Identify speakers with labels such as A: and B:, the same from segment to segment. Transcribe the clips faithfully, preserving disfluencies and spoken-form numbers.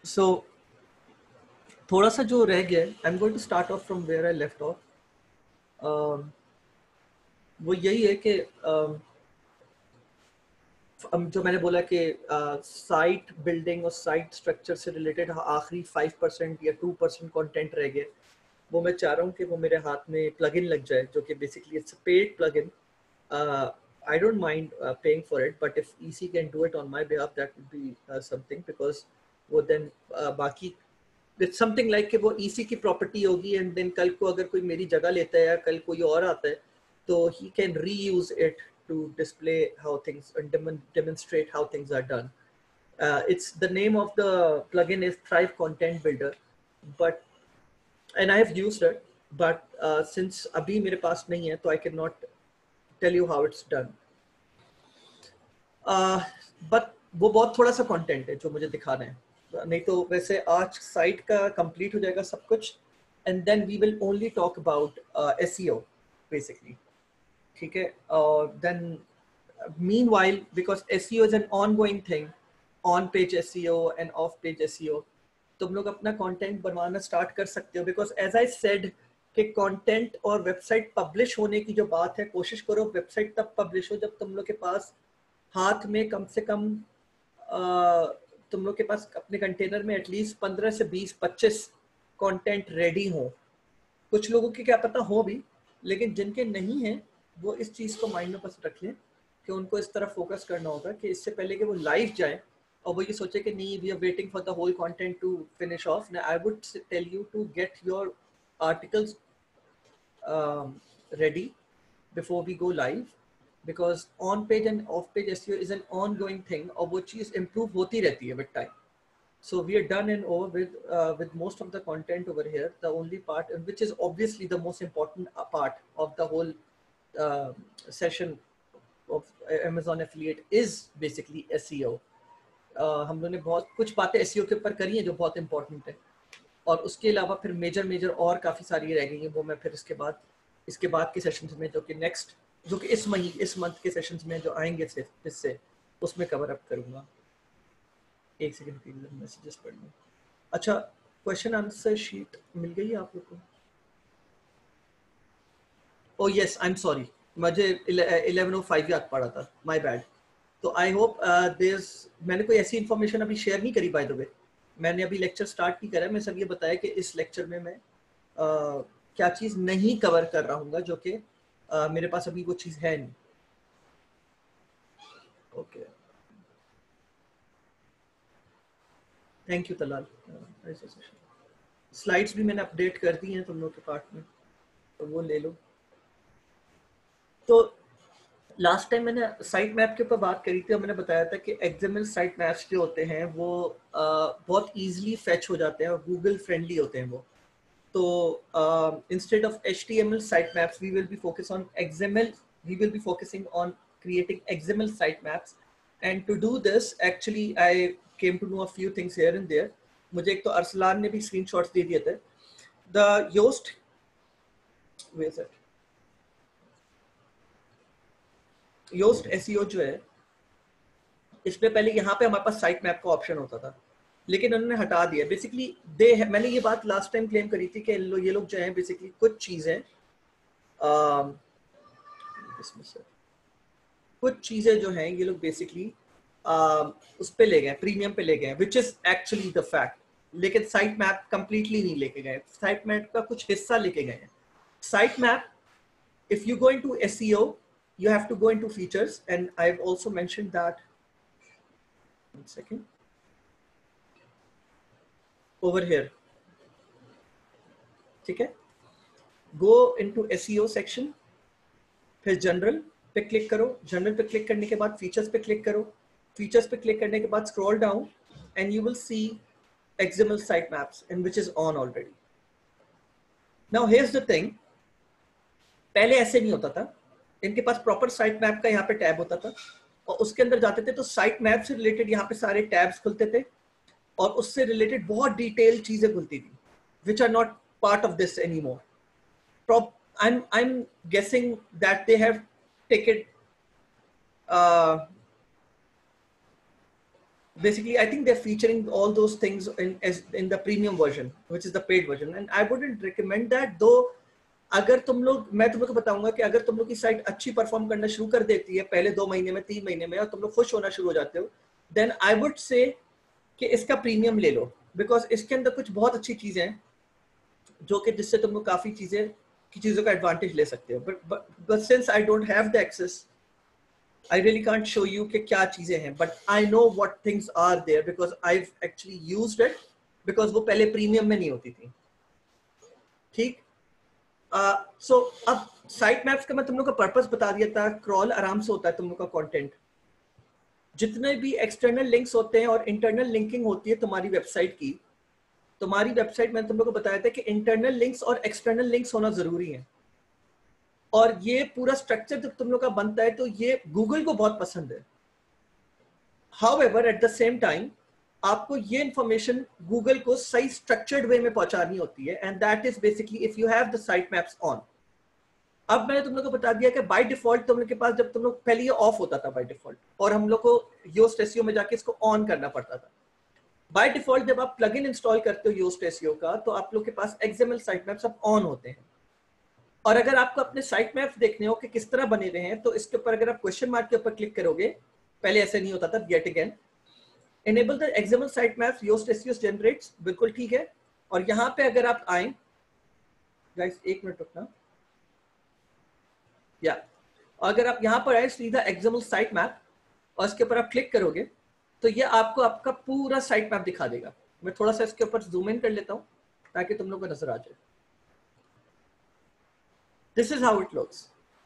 A: सो थोड़ा सा जो रह गया है, I am going to start off from where I left off. वो यही है कि uh, जो मैंने बोला कि साइट uh, बिल्डिंग और साइट स्ट्रक्चर से रिलेटेड आखिरी फाइव परसेंट या टू परसेंट कॉन्टेंट रह गया, वो मैं चाह रहा हूँ कि वो मेरे हाथ में प्लगइन लग जाए, जो कि basically it's paid plugin. I don't mind uh, paying for it, but if E C can do it on my behalf, that would be uh, something, because वो then uh, बाकी it's something like कि वो E C की property होगी, and then कल को अगर कोई मेरी जगह लेता है या कल कोई और आता है, तो he can reuse it to display how things and dem demonstrate how things are done. Uh, it's the name of the plugin is Thrive Content Builder, but and I have used it, but uh, since अभी मेरे पास नहीं है, तो I cannot tell you how it's done. uh, but वो बहुत थोड़ा सा content है जो मुझे दिखाना है, नहीं तो वैसे आज साइट का कंप्लीट हो जाएगा सब कुछ, and then we will only talk about SEO basically. ठीक है, और then meanwhile, because SEO is an ongoing thing, on page SEO and off page SEO, तुम लोग अपना कंटेंट बनवाना स्टार्ट कर सकते हो, बिकॉज एज आई सेड कि कंटेंट और वेबसाइट पब्लिश होने की जो बात है, कोशिश करो वेबसाइट तब पब्लिश हो जब तुम लोग के पास हाथ में कम से कम आ, तुम लोग के पास अपने कंटेनर में एटलीस्ट पंद्रह से बीस पच्चीस कंटेंट रेडी हो. कुछ लोगों की क्या पता हो भी, लेकिन जिनके नहीं है वो इस चीज़ को माइंड में बस रख लें कि उनको इस तरफ फोकस करना होगा कि इससे पहले कि वो लाइव जाए और वो ये सोचे कि नहीं we are waiting for the whole content to finish off. I would tell you to get your articles ready before we go live, because on page and off page S E O is an ongoing thing, और वो चीज़ improve होती रहती है with time. So we are done and over with uh, with most of the content over here. The only part, which is obviously the most important part of the whole uh, session of Amazon affiliate, is basically S E O. uh, हम लोगों ने बहुत कुछ बातें S E O के ऊपर करी हैं जो बहुत important है, और उसके अलावा फिर मेजर मेजर और काफ़ी सारी रह गई हैं, वो मैं फिर इसके बाद इसके बाद के सेशंस में, जो कि नेक्स्ट जो कि इस महीने इस मंथ के सेशंस में जो आएंगे इससे, उसमें कवर अप करूँगा. एक सेकंड प्लीज, मैसेजेस पढ़ लूँ. अच्छा, क्वेश्चन आंसर शीट मिल गई है आप लोग को? Oh yes, I am sorry, मुझे इलेवन ओ फाइव याद पड़ा था, माय बैड. तो आई होप देयर मैंने कोई ऐसी इन्फॉर्मेशन अभी शेयर नहीं करी, बाय द वे. मैंने अभी लेक्चर स्टार्ट नहीं करा, मैं सब ये बताया कि इस लेक्चर में मैं uh, क्या चीज़ नहीं कवर कर रहा हूँ, जो कि uh, मेरे पास अभी वो चीज़ है नहीं. Okay, thank you Talal. Slides भी मैंने अपडेट कर दी हैं तुम लोग के पार्ट में, तो वो ले लो. तो लास्ट टाइम मैंने साइट मैप के ऊपर बात करी थी और मैंने बताया था कि एक्सएमएल साइट मैप्स जो होते हैं वो आ, बहुत इजीली फेच हो जाते हैं और गूगल फ्रेंडली होते हैं वो. तो instead of HTML site maps we will be focus on XML, we will be focusing on creating X M L site maps. And to do this, actually I came to know a few things here and there. मुझे एक तो अरसलान ने भी screenshots दे दिए थे. The Yoast, where is it? Yoast S E O जो है, इसमें पहले यहाँ पे हमारे पास साइट मैप का ऑप्शन होता था, लेकिन उन्होंने हटा दिया. बेसिकली दे मैंने ये बात लास्ट टाइम क्लेम करी थी कि ये लोग जो हैं बेसिकली कुछ चीज़ें कुछ चीज़ें जो हैं ये लोग बेसिकली उस पे ले गए, प्रीमियम पे ले गए, which is actually the fact. लेकिन साइट मैप कंप्लीटली नहीं लेके गए, साइट मैप का कुछ हिस्सा लेके गए हैं. Site map, if you go into S E O, you have to go into features, and I've also mentioned that. One second. Over here. ठीक है? Go into S E O section, फिर general पे click करो. General पे click करने के बाद features पे क्लिक करो. फीचर्स पे क्लिक करने के बाद scroll down and you will see X M L site maps, and which is on already. Now here's the thing. पहले ऐसे नहीं होता था. इनके पास प्रॉपर साइट मैप का यहाँ पे टैब होता था और उसके अंदर जाते थे तो साइट मैप से रिलेटेड यहाँ पे सारे टैब्स खुलते थे और उससे रिलेटेड बहुत डिटेल चीजें खुलती थी, which are not part of this anymore. I'm I'm guessing that they have taken uh, basically I think they're featuring all those things in as in the premium version, which is the paid version, and I wouldn't recommend that. Though अगर तुम लोग, मैं तुम लोग को बताऊंगा कि अगर तुम लोग की साइट अच्छी परफॉर्म करना शुरू कर देती है पहले दो महीने में, तीन महीने में, और तुम लोग खुश होना शुरू हो जाते हो, देन आई वुड से कि इसका प्रीमियम ले लो, बिकॉज इसके अंदर कुछ बहुत अच्छी चीजें हैं जो कि जिससे तुम लोग काफी चीजें की चीजों का एडवांटेज ले सकते हो. But but since I don't have the access, I really can't show you कि क्या चीजें हैं, but I know what things are there because I've actually used it, because वो पहले प्रीमियम में नहीं होती थी. ठीक. सो अब साइट मैप्स का मैं तुम लोग का पर्पस बता दिया था. क्रॉल आराम से होता है तुम लोग का कंटेंट. जितने भी एक्सटर्नल लिंक्स होते हैं और इंटरनल लिंकिंग होती है तुम्हारी वेबसाइट की, तुम्हारी वेबसाइट में तुम लोग को बताया था कि इंटरनल लिंक्स और एक्सटर्नल लिंक्स होना जरूरी है. और ये पूरा स्ट्रक्चर जब तुम लोग का बनता है तो ये गूगल को बहुत पसंद है. However, at the same time, आपको ये इंफॉर्मेशन गूगल को सही स्ट्रक्चर्ड वे में पहुंचानी होती है, and that is basically if you have the site maps on. अब मैंने तुम लोग को बता दिया कि बाय डिफॉल्ट तुम लोग के पास, जब तुम लोग पहले ये ऑफ होता था बाय डिफॉल्ट, और हम लोग को योस्ट एसईओ में जाके इसको ऑन करना पड़ता था. बाय डिफॉल्ट जब आप प्लगइन इंस्टॉल करते हो योस्ट एसईओ का, तो आप लोग के पास एक्सएमएल साइट मैप्स अब ऑन होते हैं. और अगर आपको अपने साइट मैप्स देखने हो कि किस तरह बने हुए हैं, तो इसके ऊपर अगर आप क्वेश्चन मार्क के ऊपर क्लिक करोगे, पहले ऐसे नहीं होता था, get again enable the X M L site maps Yoast S E O generates, बिल्कुल ठीक है. और यहाँ पे अगर आप आए, गाइस एक मिनट रुकना, या अगर आप यहाँ पर आए सीधा X M L site map और इसके ऊपर आप क्लिक करोगे, तो ये आपको आपका पूरा साइट मैप दिखा देगा. मैं थोड़ा सा इसके ऊपर जूम इन कर लेता हूँ ताकि तुम लोग को नजर आ जाए. This is how it looks.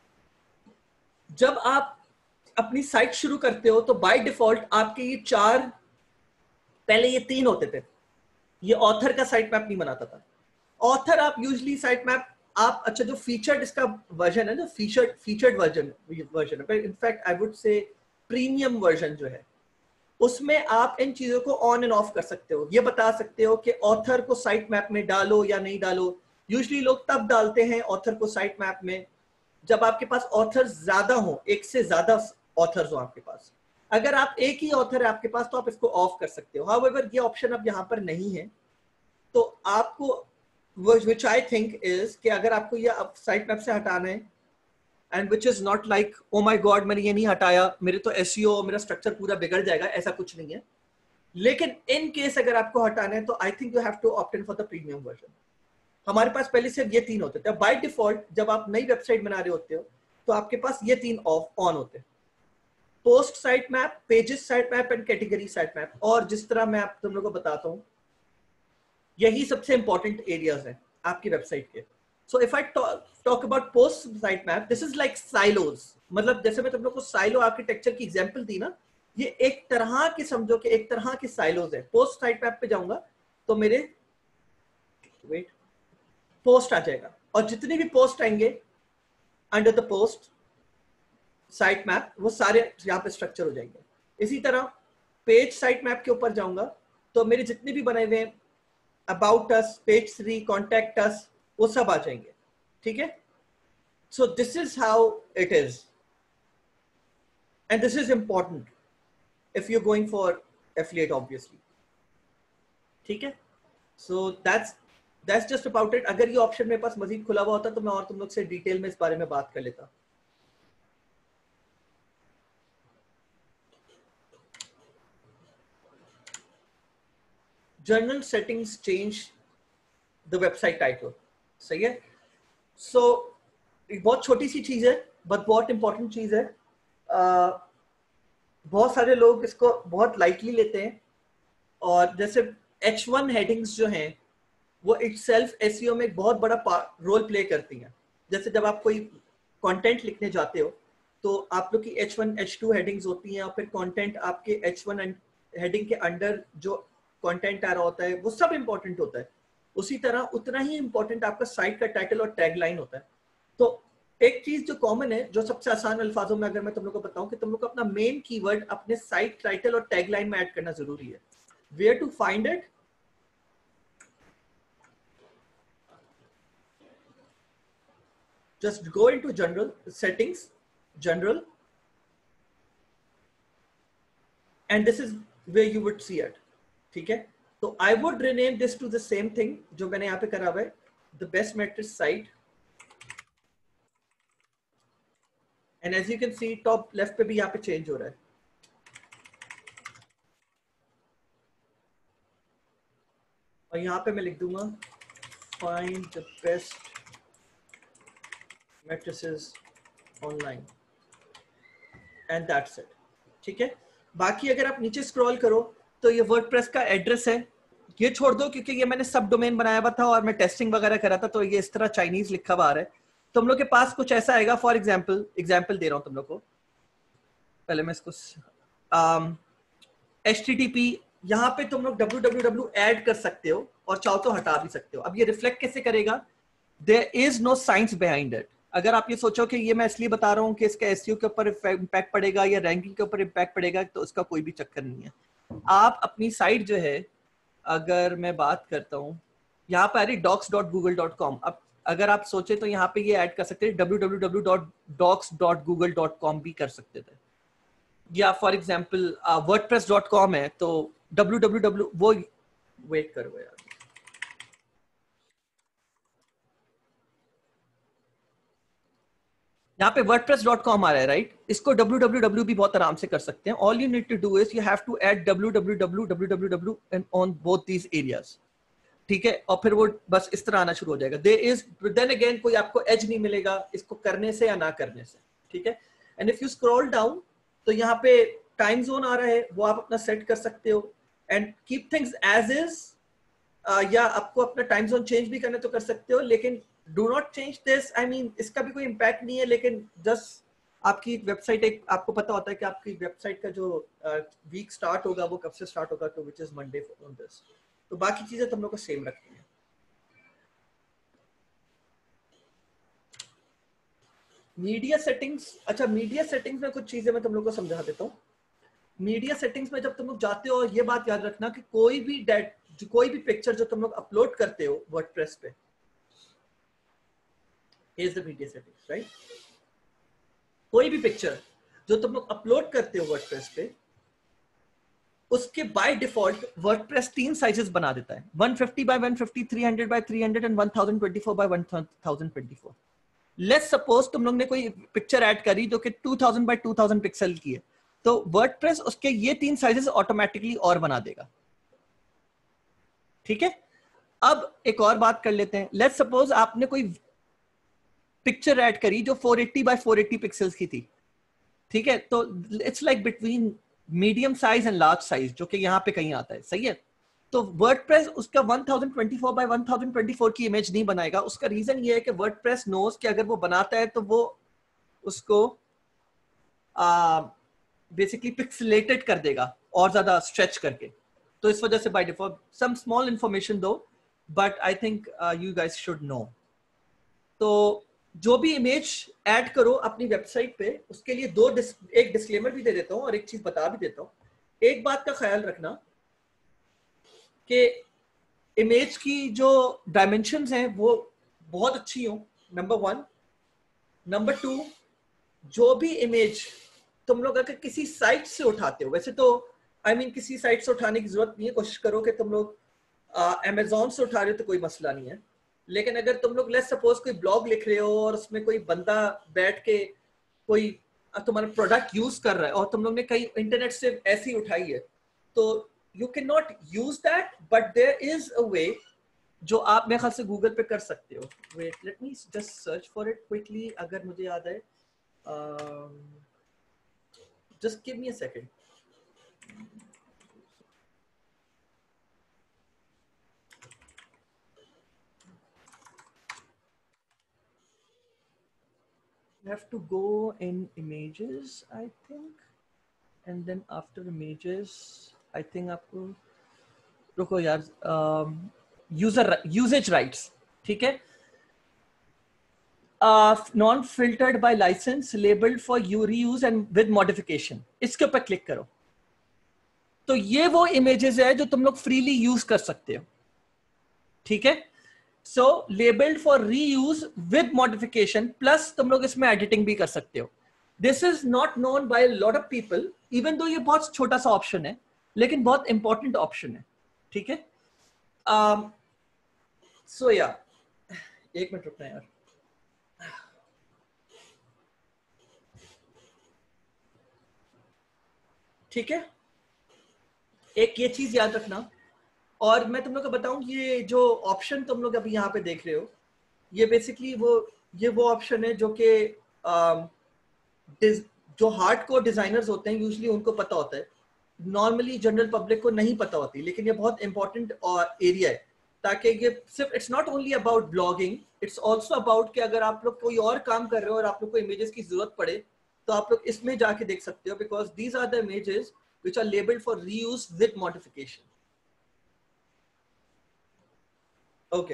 A: जब आप अपनी साइट शुरू करते हो तो बाय डिफॉल्ट आपके ये चार, पहले ये तीन होते थे. ये ऑथर का साइट मैप नहीं बनाता था. ऑथर आप यूजुअली साइट मैप आप, अच्छा जो फीचर्ड इसका वर्जन है, जो फीचर्ड फीचर्ड वर्जन वर्जन है, in fact I would say premium version जो है, उसमें आप इन चीजों को ऑन एंड ऑफ कर सकते हो. ये बता सकते हो कि ऑथर को साइट मैप में डालो या नहीं डालो. यूजुअली लोग तब डालते हैं ऑथर को साइट मैप में जब आपके पास ऑथर्स ज्यादा हो, एक से ज्यादा ऑथर्स हो आपके पास. अगर आप एक ही ऑथर है आपके पास तो आप इसको ऑफ कर सकते हो. हाउएवर ये ऑप्शन अब यहाँ पर नहीं है, तो आपको व्हिच आई थिंक इज कि अगर आपको ये साइट मैप से हटाना है, and which is not like oh my god मैंने ये नहीं हटाया, मेरे तो एसईओ मेरा स्ट्रक्चर पूरा बिगड़ जाएगा, ऐसा कुछ नहीं है. लेकिन इन केस अगर आपको हटाना है तो I think you have to opt in for the premium version. हमारे पास पहले सिर्फ ये तीन होते थे. बाय डिफॉल्ट जब आप नई वेबसाइट बना रहे होते हो तो आपके पास ये तीन ऑफ ऑन होते हैं: post site map, pages site map and category site map. और जिस तरह मैं आप तुम लोगों को बताता हूं, यही सबसे इंपॉर्टेंट एरियाज हैं आपकी वेबसाइट के. So if I talk about post site map, this is like silos. मतलब जैसे मैं तुम लोग को साइलो आर्किटेक्चर की एग्जांपल दी ना, ये एक तरह की, समझो कि एक तरह की साइलोज है. पोस्ट साइट मैप पे जाऊंगा तो मेरे वेट पोस्ट आ जाएगा, और जितनी भी पोस्ट आएंगे under the post site map, वो सारे यहाँ पे स्ट्रक्चर हो जाएंगे. इसी तरह पेज साइट मैप के ऊपर जाऊंगा तो मेरे जितने भी बने हुए हैं, about us, page three, contact us, वो सब आ जाएंगे. ठीक है. So this is how it is, and this is important if you going for affiliate obviously. ठीक है. So that's that's just about it. अगर ये ऑप्शन मेरे पास मजीद खुला हुआ होता तो मैं और तुम लोग से डिटेल में इस बारे में बात कर लेता. General settings change the website title. सही है. सो so, बहुत छोटी सी चीज है बट बहुत इंपॉर्टेंट चीज है. uh, बहुत सारे लोग इसको बहुत लाइटली लेते हैं, और जैसे एच वन हेडिंग्स जो हैं वो इटसेल्फ एसईओ में एक बहुत बड़ा रोल प्ले करती हैं. जैसे जब आप कोई कंटेंट लिखने जाते हो तो आप लोग की H one H two headings होती हैं, और फिर कंटेंट आपके एच वन हेडिंग के अंडर जो कंटेंट आ रहा होता है वो सब इंपॉर्टेंट होता है. उसी तरह उतना ही इंपॉर्टेंट आपका साइट का टाइटल और टैगलाइन होता है. तो एक चीज जो कॉमन है, जो सबसे आसान अल्फाजों में अगर मैं तुम लोग को बताऊं कि तुम लोग को अपना मेन कीवर्ड अपने साइट टाइटल और टैगलाइन में ऐड करना जरूरी है. Where to find it? Just go into general settings, general, and this is where you would see it. ठीक है, तो I would rename this to the same thing जो मैंने यहाँ पे करा हुआ है, the best mattress site. And as you can see, top left पे भी यहाँ पे change हो रहा है. और यहाँ पे मैं लिख दूंगा find the best mattresses online and that's it. ठीक है, बाकी अगर आप नीचे स्क्रॉल करो तो ये वर्डप्रेस का एड्रेस है, ये छोड़ दो क्योंकि ये मैंने सब डोमेन बनाया हुआ था और मैं टेस्टिंग वगैरह करा था, तो ये इस तरह चाइनीज लिखा हुआ आ रहा है. तुम लोग के पास कुछ ऐसा आएगा, फॉर एग्जांपल एग्जांपल दे रहा हूं तुम लोग को, पहले मैं इसको एच टी टी पी, यहाँ पे तुम लोग डब्ल्यू डब्ल्यू डब्ल्यू ऐड कर सकते हो और चाहो तो हटा भी सकते हो. अब ये रिफ्लेक्ट कैसे करेगा? There is no science behind it. अगर आप ये सोचो कि ये मैं इसलिए बता रहा हूँ कि इसका एसईओ के ऊपर इम्पैक्ट पड़ेगा या रैंकिंग के ऊपर इम्पैक्ट पड़ेगा, तो उसका कोई भी चक्कर नहीं है. आप अपनी साइट जो है, अगर मैं बात करता हूँ, यहाँ पे आ रही docs dot Google dot com. अब अगर आप सोचे तो यहाँ पे ये ऐड कर सकते हैं W W W dot docs dot Google dot com भी कर सकते थे. या for example WordPress dot com है तो डब्ल्यू डब्ल्यू डब्ल्यू वो वेट करो यार, यहाँ पे वर्डप्रेस डॉट कॉम आ रहा है राइट, इसको डब्ल्यू डब्ल्यू डब्ल्यू भी बहुत आराम से कर सकते हैं. All you need to do is you have to add W W W W W W on both these areas. ठीक है, और फिर वो बस इस तरह आना शुरू हो जाएगा. देयर इज देन अगेन कोई आपको एज नहीं मिलेगा इसको करने से या ना करने से. ठीक है, and if you scroll down तो यहाँ पे टाइम जोन आ रहा है, वो आप अपना सेट कर सकते हो and keep things as is. या आपको अपना टाइम जोन चेंज भी करना तो कर सकते हो, लेकिन do not change this. I mean इसका भी कोई इम्पैक्ट नहीं है, लेकिन जस्ट आपकी वेबसाइट, एक आपको पता होता है कि आपकी वेबसाइट का जो वीक uh, स्टार्ट होगा वो कब से स्टार्ट होगा, तो which is Monday on this. तो बाकी चीजें तुम लोग को सेम रखनी है. मीडिया सेटिंग्स, अच्छा मीडिया सेटिंग्स में कुछ चीजें मैं तुम लोग को समझा देता हूँ. मीडिया सेटिंग्स में जब तुम लोग जाते हो, ये बात याद रखना कि कोई भी डेट जो कोई भी पिक्चर जो तुम लोग अपलोड करते हो वर्डप्रेस पे, here's the media settings, right? कोई भी पिक्चर जो तुम लोग अपलोड करते हो वर्डप्रेस पे, उसके बाय डिफॉल्ट वर्डप्रेस तीन साइजेस बना देता है, one fifty by one fifty, three hundred by three hundred and one thousand twenty four by one thousand twenty four. Let's suppose तुम लोग ने कोई पिक्चर ऐड करी जो कि two thousand by two thousand pixel की है, तो वर्डप्रेस उसके ये तीन साइजेस ऑटोमेटिकली और बना देगा. ठीक है, अब एक और बात कर लेते हैं. लेट्स सपोज आपने कोई पिक्चर ऐड करी जो four eighty by four eighty pixels की थी. ठीक है, तो it's like between medium size and large size, जो कि यहाँ पे कहीं आता है. सही है, तो वर्डप्रेस उसका one thousand twenty four by one thousand twenty four की इमेज नहीं बनाएगा. उसका रीजन ये है कि वर्डप्रेस नोज कि अगर वो बनाता है तो वो उसको बेसिकली पिक्सेलेटेड कर देगा और ज्यादा स्ट्रेच करके. तो इस वजह से by default some small information दो, but I think you guys should know. तो जो भी इमेज ऐड करो अपनी वेबसाइट पे, उसके लिए दो डिस, एक डिस्क्लेमर भी दे देता हूँ और एक चीज बता भी देता हूँ. एक बात का ख्याल रखना कि इमेज की जो डायमेंशंस हैं वो बहुत अच्छी हो, नंबर वन. नंबर टू, जो भी इमेज तुम लोग अगर किसी साइट से उठाते हो, वैसे तो आई I मीन mean, किसी साइट से उठाने की जरूरत नहीं है, कोशिश करो कि तुम लोग अमेजोन uh, से उठा रहे हो तो कोई मसला नहीं है. लेकिन अगर तुम लोग लेट्स सपोज कोई ब्लॉग लिख रहे हो और उसमें कोई बंदा बैठ के कोई तुम्हारा प्रोडक्ट यूज कर रहा है और तुम लोग ने कहीं इंटरनेट से ऐसी उठाई है, तो you can not use that, but there is a way जो आप मेरे ख्याल से गूगल पे कर सकते हो. Wait, let me just search for it quickly, अगर मुझे याद है. Just give me a second. You have to go in images, I think, and then after images, I think आपको रुको यार, यूजर यूजेज राइट्स. ठीक है, non filtered by license labelled for you reuse and with modification, इसके ऊपर click करो. तो ये वो इमेजेस है जो तुम लोग फ्रीली यूज कर सकते हो. ठीक है, so labelled for reuse with modification, plus तुम लोग इसमें एडिटिंग भी कर सकते हो. This is not known by lot of people, even though ये बहुत छोटा सा ऑप्शन है, लेकिन बहुत इंपॉर्टेंट ऑप्शन है, ठीक है। सो या एक मिनट रुकना यार। ठीक है, एक ये चीज याद रखना। और मैं तुम लोग को बताऊं, ये जो ऑप्शन तुम लोग अभी यहाँ पे देख रहे हो, ये बेसिकली वो ये वो ऑप्शन है जो कि जो हार्ड कोर डिजाइनर्स होते हैं यूजुअली उनको पता होता है, नॉर्मली जनरल पब्लिक को नहीं पता होती। लेकिन ये बहुत इंपॉर्टेंट एरिया है, ताकि ये सिर्फ it's not only about blogging, it's also about कि अगर आप लोग कोई और काम कर रहे हो और आप लोग को इमेजेस की जरूरत पड़े तो आप लोग इसमें जाके देख सकते हो, because these are the images which are labelled for reuse with modification. Okay,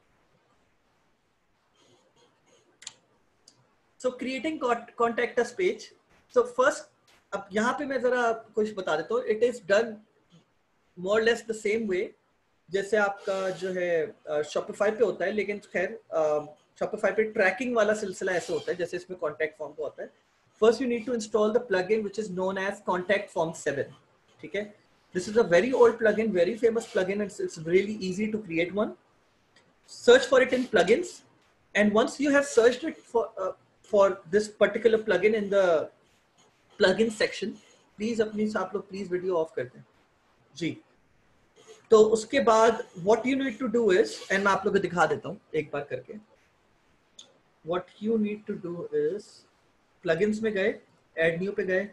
A: so creating contact us page. So first, अब यहाँ पे मैं जरा कुछ बता देता हूँ। It is done more less the same way जैसे आपका जो है शॉपिफाई पे होता है, लेकिन खैर शॉपिफाई पे ट्रैकिंग वाला सिलसिला ऐसे होता है जैसे इसमें कॉन्टैक्ट फॉर्म का होता है। First you need to install the plugin which is known as contact form seven, ठीक है। This is a very old plugin, very famous plugin, it's it's really easy to create one. Search for it in plugins, and once you have searched it for uh, for this particular plugin in the plugin section, please अपनी आप लोग please video of कर दें जी। तो उसके बाद what you need to do is, and मैं आप लोग को दिखा देता हूँ एक बार करके। what you need to do is, plugins में गए, add new पे गए,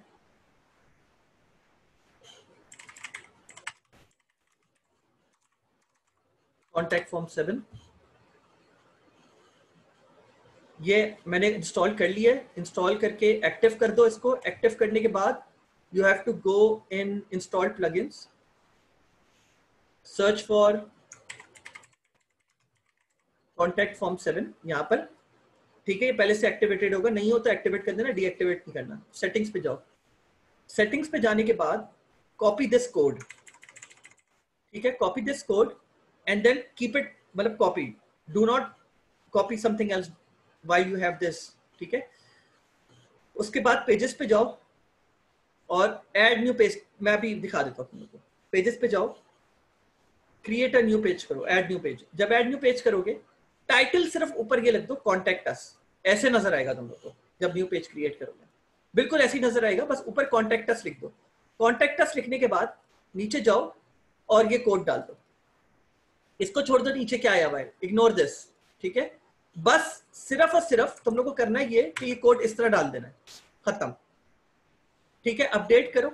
A: contact form सेवन, ये मैंने इंस्टॉल कर लिया है। इंस्टॉल करके एक्टिव कर दो इसको। एक्टिव करने के बाद you have to go in install plugins, search for contact form seven यहाँ पर, ठीक है। ये पहले से एक्टिवेटेड होगा, नहीं हो तो एक्टिवेट कर देना, डीएक्टिवेट नहीं करना। सेटिंग्स पे जाओ, सेटिंग्स पे जाने के बाद कॉपी दिस कोड, ठीक है। Copy this code and then keep it, मतलब copy, do not copy something else while you have this, ठीक है। उसके बाद पेजेस पे जाओ और ऐड न्यू पेज, मैं अभी दिखा देता हूँ तुम लोगों को। पेजेस पे जाओ, क्रिएट अ न्यू पेज करो, ऐड न्यू पेज। जब ऐड न्यू पेज करोगे, टाइटल सिर्फ ऊपर ये लिख दो कॉन्टैक्ट अस, ऐसे नजर आएगा तुम लोग को जब न्यू पेज क्रिएट करोगे, बिल्कुल ऐसे ही नजर आएगा, बस ऊपर कॉन्टैक्ट अस लिख दो। कॉन्टैक्ट अस लिखने के बाद नीचे जाओ और ये कोड डाल दो। इसको छोड़ दो, नीचे क्या आया हुआ है, इग्नोर दिस, ठीक है। बस सिर्फ और सिर्फ तुम लोग को करना है ये कि ये कोड इस तरह डाल देना है, खत्म, ठीक है। अपडेट करो,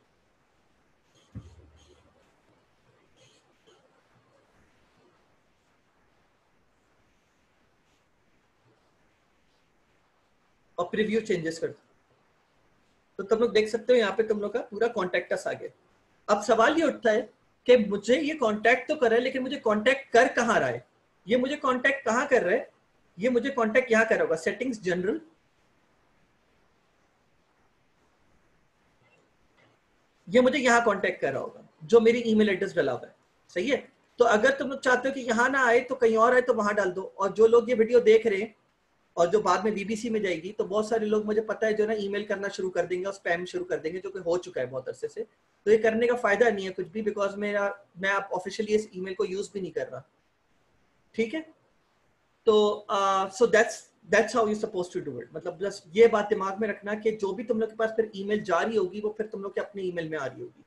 A: और प्रीव्यू चेंजेस कर दो, तो तुम लोग देख सकते हो यहाँ पे तुम लोग का पूरा कॉन्टैक्ट अस आ गया। अब सवाल ये उठता है कि मुझे ये कॉन्टैक्ट तो कर रहा है, लेकिन मुझे कॉन्टैक्ट कर कहाँ रहा है, ये मुझे कॉन्टैक्ट कहाँ कर रहा है, ये मुझे कॉन्टैक्ट यहाँ कर रहा होगा, सेटिंग्स जनरल, ये मुझे यहाँ कॉन्टैक्ट कर रहा होगा जो मेरी ईमेल एड्रेस डाला हुआ है, सही है। तो अगर तुम लोग चाहते हो कि यहाँ ना आए तो कहीं और आए तो वहां डाल दो। और जो लोग ये वीडियो देख रहे हैं और जो बाद में बीबीसी में जाएगी, तो बहुत सारे लोग मुझे पता है जो ना ईमेल करना शुरू कर देंगे और स्पैम शुरू कर देंगे, जो कि हो चुका है बहुत अरसे से। तो ये करने का फायदा नहीं है कुछ भी, बिकॉज मेरा मैं आप ऑफिशियली इस ईमेल को यूज भी नहीं कर रहा, ठीक है। तो so that's that's how you suppose to do it. मतलब बस ये बात दिमाग में रखना कि जो भी तुम लोग के पास फिर ईमेल जा रही होगी वो फिर तुम लोग के अपने ईमेल में आ रही होगी।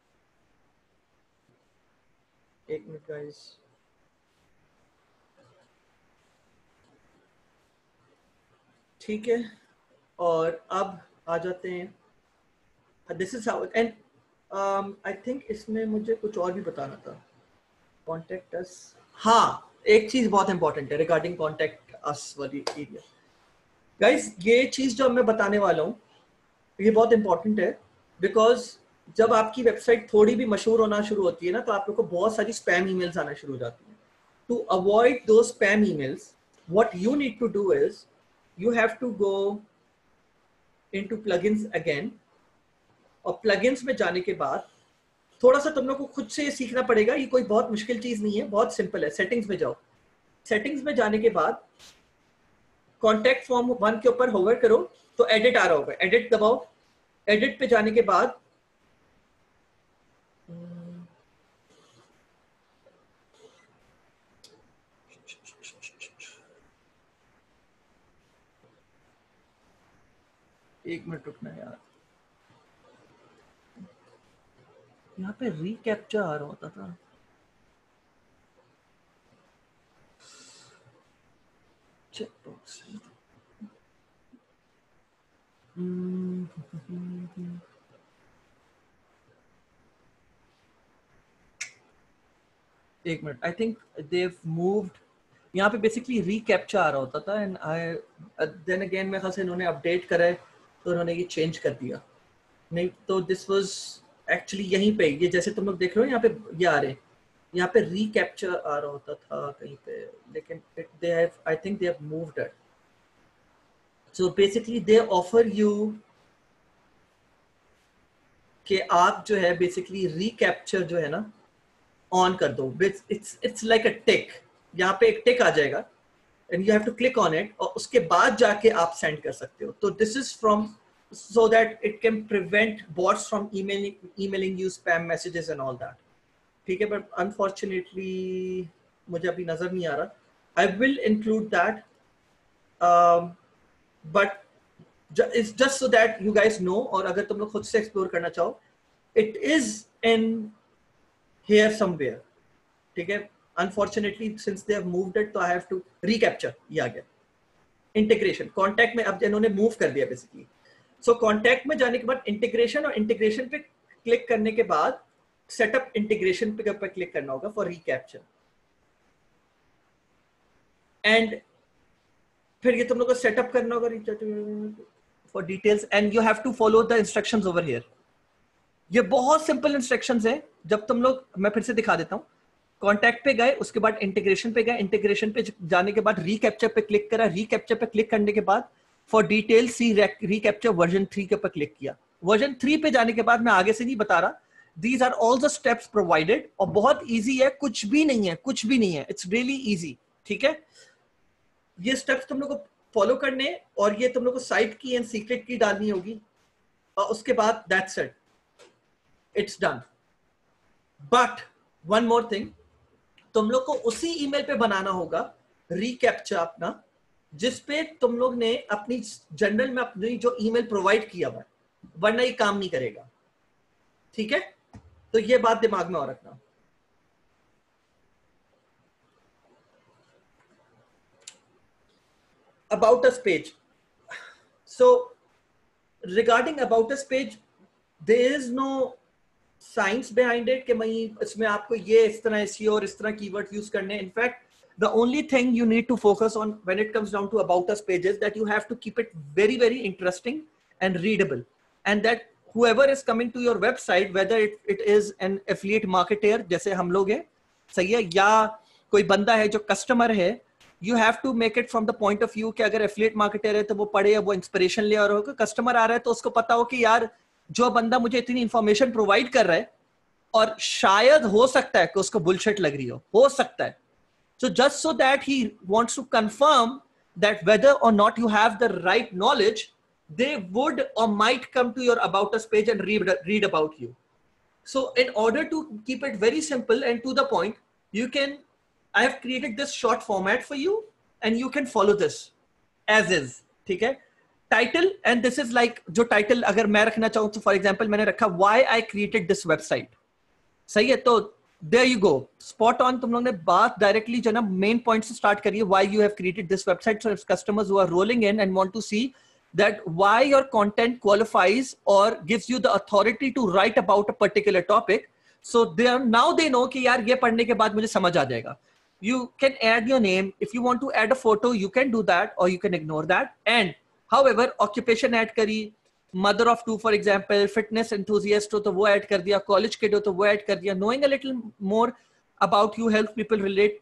A: एक मिनट गाइस, ठीक है। और अब आ जाते हैं, this is how, and I think इसमें मुझे कुछ और भी बताना था, कॉन्टेक्ट अस। हाँ, एक चीज बहुत इंपॉर्टेंट है रिगार्डिंग कॉन्टेक्ट अस वाली एरिया। गाइस ये चीज जो मैं बताने वाला हूँ ये बहुत इंपॉर्टेंट है, बिकॉज जब आपकी वेबसाइट थोड़ी भी मशहूर होना शुरू होती है ना, तो आप लोग को बहुत सारी स्पैम ईमेल्स आना शुरू हो जाती हैं। To avoid the spam emails, what you need to do is you have to go into plugins again, और प्लगइन्स में जाने के बाद थोड़ा सा तुम लोग को खुद से सीखना पड़ेगा, ये कोई बहुत मुश्किल चीज नहीं है, बहुत सिंपल है। सेटिंग्स में जाओ, सेटिंग्स में जाने के बाद कॉन्टैक्ट फॉर्म वन के ऊपर होवर करो तो एडिट आ रहा होगा, एडिट दबाओ। एडिट पे जाने के बाद एक मिनट रुकना यार, यहाँ पे रिकैप्चर आ रहा होता था। चेकबॉक्स एक मिनट, आई थिंक देव मूव्ड, यहाँ पे बेसिकली रिकैप्चर आ रहा होता था एंड आई देन अगेन मेरे ख्याल से इन्होंने अपडेट करा है तो उन्होंने ये चेंज कर दिया। नहीं तो दिस वाज एक्चुअली यहीं पे, ये जैसे तुम लोग देख रहे हो यहाँ पे ये आ रहे, यहाँ पे रिकैप्चर आ रहा होता था कहीं पे, लेकिन they have, I think they have moved it. So basically they offer you कि आप जो है बेसिकली रिकैप्चर जो है ना ऑन कर दो। It's it's like a tick, यहाँ पे एक टिक आ जाएगा and you have to click on it, और उसके बाद जाके आप सेंड कर सकते हो। तो this is from so that it can prevent bots from emailing emailing you spam messages and all that. ठीक है, but unfortunately मुझे अभी नजर नहीं आ रहा। I will include that, um, but it's just so that you guys know, और अगर तुम लोग खुद से एक्सप्लोर करना चाहो, it is in here somewhere, ठीक है। Unfortunately since they have moved it, तो I have to recapture, ये आ गया। इंटीग्रेशन कॉन्टैक्ट में अब इन्होंने मूव कर दिया बेसिकली। सो so, कॉन्टैक्ट में जाने के बाद इंटीग्रेशन, और इंटीग्रेशन पे क्लिक करने के बाद सेटअप इंटीग्रेशन पे पर क्लिक करना होगा फॉर रिकैप्चर। एंड फिर ये तुम लोग को सेटअप करना होगा for details and you have to follow the instructions over here. ये बहुत सिंपल इंस्ट्रक्शंस है। जब तुम लोग, मैं फिर से दिखा देता हूँ, कॉन्टैक्ट पे गए, उसके बाद इंटीग्रेशन पे गए, इंटीग्रेशन पे जाने के बाद रिकैप्चर पे क्लिक करा, रिकैप्चर पे क्लिक करने के बाद for detail see recaptcha version three के ऊपर क्लिक किया। वर्जन थ्री पे जाने के बाद मैं आगे से नहीं बता रहा, these are all the steps provided, और बहुत इजी है, कुछ भी नहीं है, कुछ भी नहीं है, इट्स रियली इजी, ठीक है। ये स्टेप्स तुम लोग को फॉलो करने, और ये तुम लोग को साइट की एंड सीक्रेट की डालनी होगी, और उसके बाद that's it, it's done. But one more thing, तुम लोग को उसी ईमेल पे बनाना होगा रिकैप्चर अपना, जिसपे तुम लोग ने अपनी जनरल में अपनी जो ईमेल प्रोवाइड किया हुआ है, वरना ये काम नहीं करेगा, ठीक है। तो ये बात दिमाग में और रखना। About us page, so regarding about us page, there is no science behind it कि मैं इसमें आपको ये इस तरह एसईओ और इस तरह कीवर्ड यूज करने। In fact the only thing you need to focus on when it comes down to about us pages, that you have to keep it very very interesting and readable, and that whoever is coming to your website, whether it, it is an affiliate marketer जैसे हम लोग हैं, सही है, या कोई बंदा है जो कस्टमर है, you have to make it from the point of view कि अगर affiliate marketer है तो वो पढ़े, वो इंस्पिरेशन ले, और कस्टमर आ रहा है तो उसको पता हो कि यार जो बंदा मुझे इतनी इंफॉर्मेशन प्रोवाइड कर रहा है, और शायद हो सकता है कि उसको बुलशिट लग रही हो हो सकता है। So just so that he wants to confirm that whether or not you have the right knowledge, they would or might come to your about us page and read, read about you. So in order to keep it very simple and to the point, you can, I have created this short format for you and you can follow this as is, ठीक है। Title, and this is like जो title अगर मैं रखना चाहूँ तो for example मैंने रखा why I created this website, सही है। तो there you go, spot on, तुम लोग ने बात डायरेक्टली जो ना मेन पॉइंट से स्टार्ट करिए, why you have created this website, so if customers who are rolling in and want to see that why your content qualifies or gives you the authority to write about a particular topic, so they are, now they know कि यार ये पढ़ने के बाद मुझे समझ आ जाएगा। You can add your name, if you want to add a photo you can do that or you can ignore that, and however occupation add करी, mother of two for example, fitness enthusiast हो तो वो add कर दिया, college kid हो तो वो add कर दिया, knowing a little more about you help people relate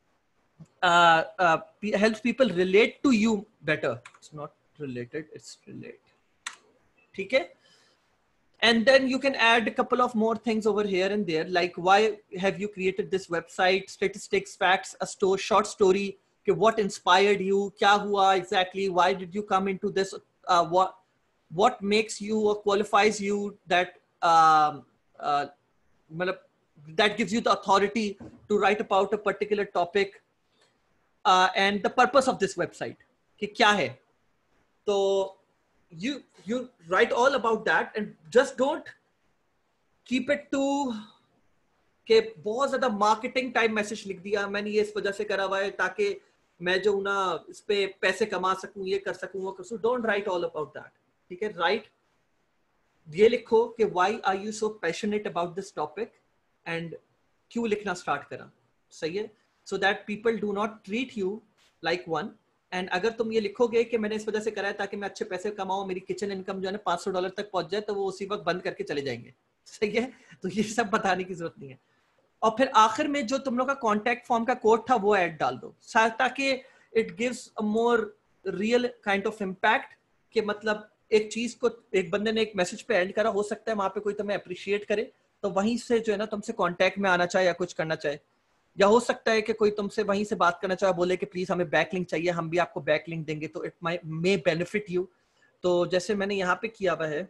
A: help people relate to you better, it's not related, it's relate, ठीक है। And then you can add a couple of more things over here and there, like why have you created this website, statistics, facts, a store, short story, okay, what inspired you, kya hua exactly, why did you come into this, uh, what what makes you or qualifies you that um, uh, that gives you the authority to write about a particular topic, uh, and the purpose of this website कि क्या है। तो you you write all about that and just don't keep it to कि बहुत ज्यादा marketing type message लिख दिया मैंने ये इस वजह से करा हुआ है ताकि मैं जो ना इस पे पैसे कमा सकूं, ये कर सकूं, वो कर सकूं. Don't write all about that. ठीक है, राइट ये लिखो कि why are you so passionate about this topic and क्यों लिखना स्टार्ट करा. सही है, so that people do not treat you like one. And अगर तुम ये लिखोगे कि मैंने इस वजह से करा है ताकि मैं अच्छे पैसे कमाऊं, मेरी किचन इनकम जो है ना पाँच सौ डॉलर तक पहुंच जाए, तो वो उसी वक्त बंद करके चले जाएंगे. सही है, तो ये सब बताने की जरूरत नहीं है. और फिर आखिर में जो तुम लोग का कॉन्टैक्ट फॉर्म का कोड था वो ऐड डाल दो ताकि it gives a more real kind of impact. कि मतलब एक चीज को एक बंदे ने एक मैसेज पे ऐड करा, हो सकता है वहां पे कोई तुम्हें अप्रिशिएट करे तो वहीं से जो है ना तुमसे कांटेक्ट में आना चाहे या कुछ करना चाहे. या हो सकता है कि कोई तुमसे वहीं से बात करना चाहे, बोले कि प्लीज हमें बैक लिंक चाहिए, हम भी आपको बैक लिंक देंगे, तो it my may benefit you. तो जैसे मैंने यहाँ पे किया हुआ है,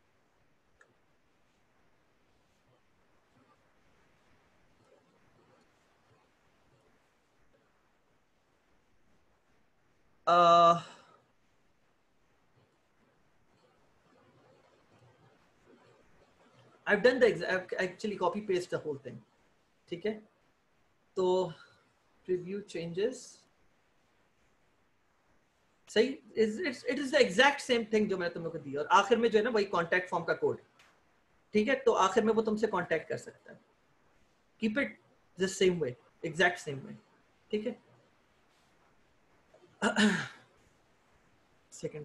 A: uh, I've done the exact, actually copy paste the whole thing. ठीक है, तो preview changes सही, it is the exact same thing जो मैंने तुम लोग को दी. और आखिर में जो है ना वही कॉन्टैक्ट फॉर्म का कोड. ठीक है, तो आखिर में वो तुमसे कॉन्टैक्ट कर सकता है. Keep it the same way, exact same way. ठीक है, second.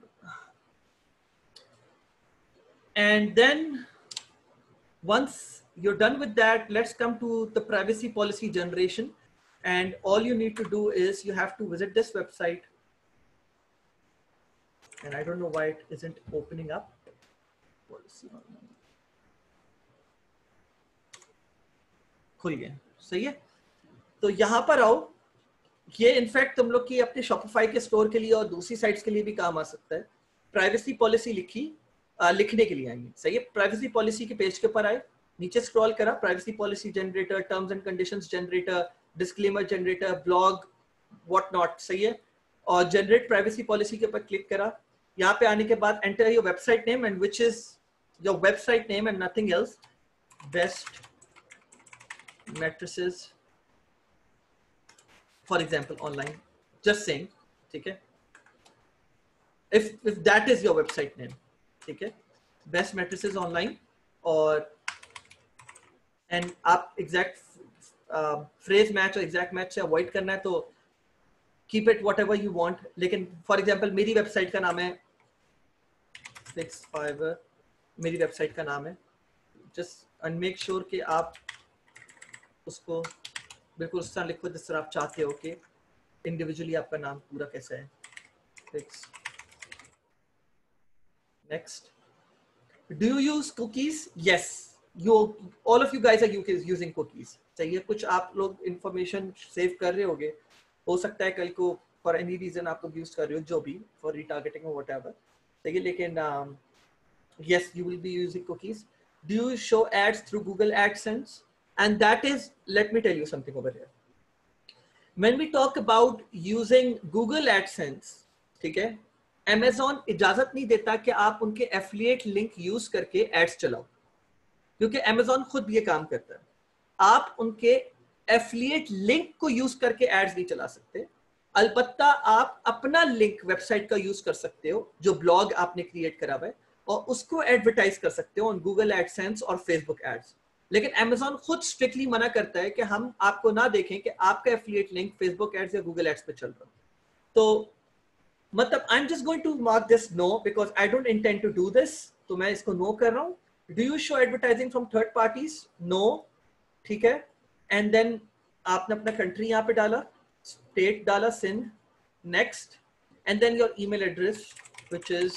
A: And then once you're done with that, let's come to the privacy policy generation. And all you need to do is you have to visit this website. And I don't know why it isn't opening up. Policy online. खुल गया, सही है. तो यहां पर आओ. ये in fact तुम लोग की अपने शॉपिफाई के स्टोर के लिए और दूसरी साइट्स के लिए भी काम आ सकता है. प्राइवेसी पॉलिसी लिखी, आ, लिखने के लिए आएंगे. सही है, प्राइवेसी पॉलिसी के पेज के ऊपर आए, नीचे स्क्रॉल करा, privacy policy generator, terms and conditions generator, disclaimer generator, blog, what not. सही है, और जनरेट प्राइवेसी पॉलिसी के ऊपर क्लिक करा. यहाँ पे आने के बाद enter your website name and which is your website name and nothing else. Best mattresses for example online, just saying. ठीक है, if if that is your website name. ठीक है, बेस्ट मैट्रेसेस ऑनलाइन. और एंड आप exact phrase match और exact match से avoid करना है तो keep it whatever you want. लेकिन फॉर एग्जाम्पल मेरी वेबसाइट का नाम है सिक्स फाइवर, मेरी वेबसाइट का नाम है. जस्ट एंड मेक श्योर कि आप उसको बिल्कुल उस तरह लिखो जिस तरह आप चाहते हो कि इंडिविजुअली आपका नाम पूरा कैसा है. Fix. Next, do you use cookies? Yes, you all of you guys are using cookies. चाहिए, कुछ आप लोग इंफॉर्मेशन सेव कर रहे होगे, हो सकता है कल को फॉर एनी रीजन आप लोग यूज कर रहे हो, जो भी फॉर रिटारगेटिंग और व्हाटएवर. चाहिए, लेकिन yes you will be using cookies. Do you show ads through Google AdSense? And that is, let me tell you something over here. When we talk about using Google AdSense, ठीक है, Amazon इजाजत नहीं देता कि आप उनके affiliate link use करके ads चलाओ, क्योंकि Amazon खुद ये काम करता है. आप उनके एफिलिएट लिंक को यूज करके एड्स नहीं चला सकते. अलबत्ता आप अपना लिंक वेबसाइट का यूज कर सकते हो जो ब्लॉग आपने क्रिएट करा हुआ है, और उसको एडवर्टाइज कर सकते हो ऑन गूगल एडसेंस और फेसबुक एड्स. लेकिन Amazon खुद स्ट्रिक्टली मना करता है कि हम आपको ना देखें कि आपका एफिलिएट लिंक फेसबुक एड्स या गूगल एड्स पे चल रहा. तो मतलब I am just going to mark this no because I don't intend to do this. तो मैं इसको नो कर रहा हूँ. Do you show advertising from third parties? No. ठीक है, एंड देन आपने अपना कंट्री यहाँ पे डाला, स्टेट डाला Sindh, next, and then your email address which is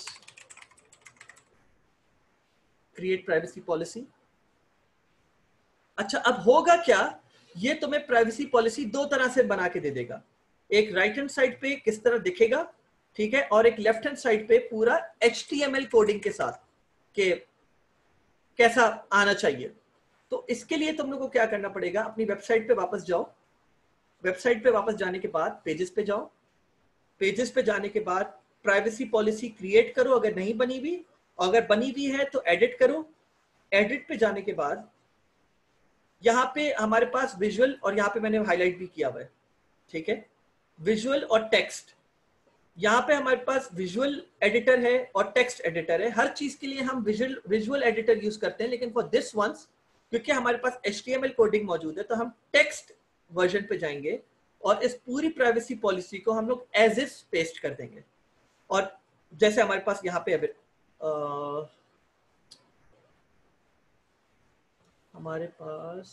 A: create privacy policy. अच्छा, अब होगा क्या, ये तुम्हें प्राइवेसी पॉलिसी दो तरह से बना के दे देगा. एक राइट हैंड साइड पे किस तरह दिखेगा, ठीक है, और एक लेफ्ट हैंड साइड पे पूरा H T M L coding के साथ के कैसा आना चाहिए. तो इसके लिए तुम लोग को क्या करना पड़ेगा, अपनी वेबसाइट पे वापस जाओ. वेबसाइट पे वापस जाने के बाद पेजेस पे जाओ. पेजेस पे जाने के बाद प्राइवेसी पॉलिसी क्रिएट करो अगर नहीं बनी हुई, अगर बनी हुई है तो एडिट करो। एडिट पे जाने के बाद यहाँ पे हमारे पास विजुअल, और यहाँ पे मैंने हाईलाइट भी किया हुआ है, ठीक है, विजुअल और टेक्स्ट। यहाँ पे हमारे पास विजुअल एडिटर है और टेक्स्ट एडिटर है। हर चीज के लिए हम विजुअल विजुअल एडिटर यूज करते हैं, लेकिन फॉर दिस वंस क्योंकि हमारे पास H T M L coding मौजूद है तो हम टेक्स्ट वर्जन पे जाएंगे और इस पूरी प्राइवेसी पॉलिसी को हम लोग एज इज पेस्ट कर देंगे। और जैसे हमारे पास यहाँ पे अभी आ, हमारे पास